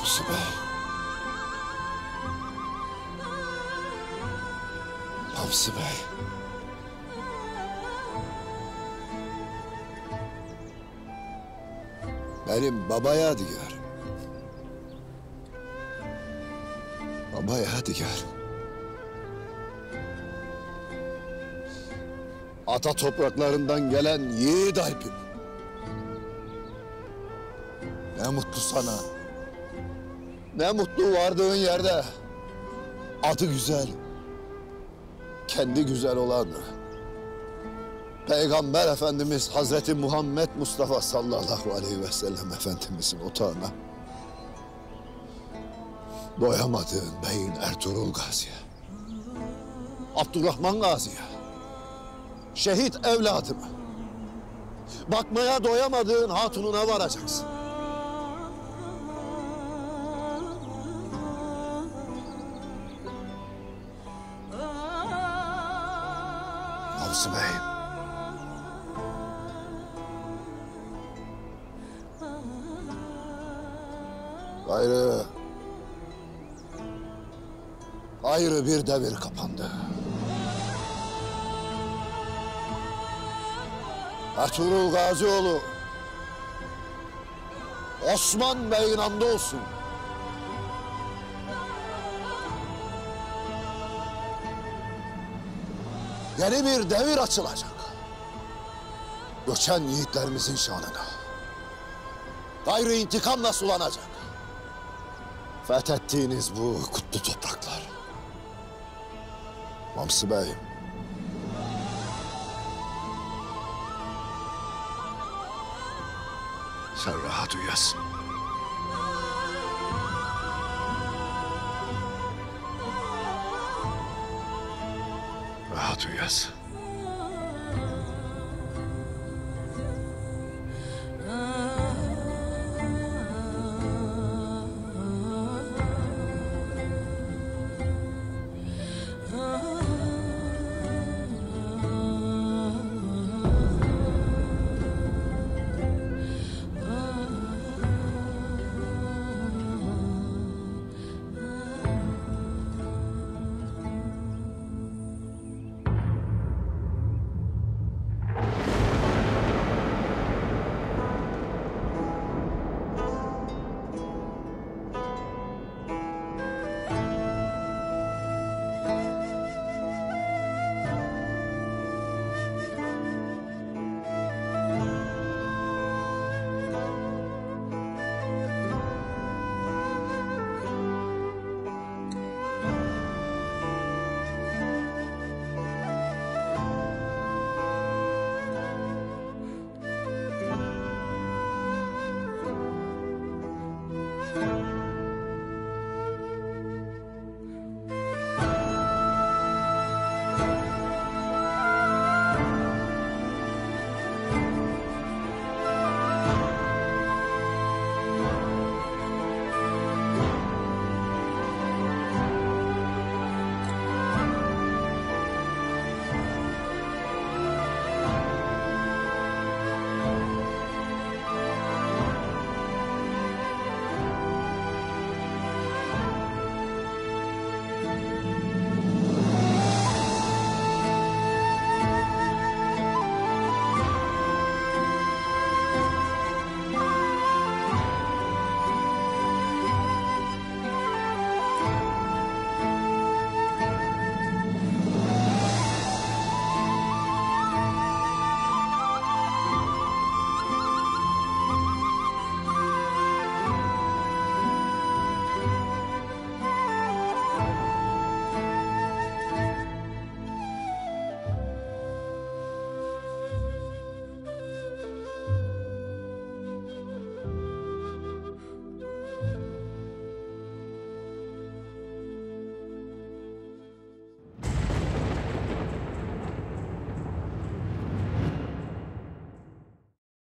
Hamsi Bey. Hamsi Bey. Benim baba yadigarım. Baba yadigarım. Ata topraklarından gelen yiğit Alp'im. Ne mutlu sana. Ne mutlu vardığın yerde. Adı güzel. Kendi güzel olan Peygamber Efendimiz Hazreti Muhammed Mustafa sallallahu aleyhi ve sellem Efendimizin otağına doyamadığın beyin Ertuğrul Gazi'ye, Abdurrahman Gazi'ye, şehit evladıma, bakmaya doyamadığın hatununa varacaksın. Hamsi Bey. Ayrı bir devir kapandı. Ertuğrul Gazioğlu Osman Bey'in andı olsun. Yeni bir devir açılacak. Göçen yiğitlerimizin şanına. Gayrı intikamla sulanacak. Fethettiğiniz bu kutlu topraklar. Hamsi Bey. Sen rahat uyuyasın. Rahat uyuyasın.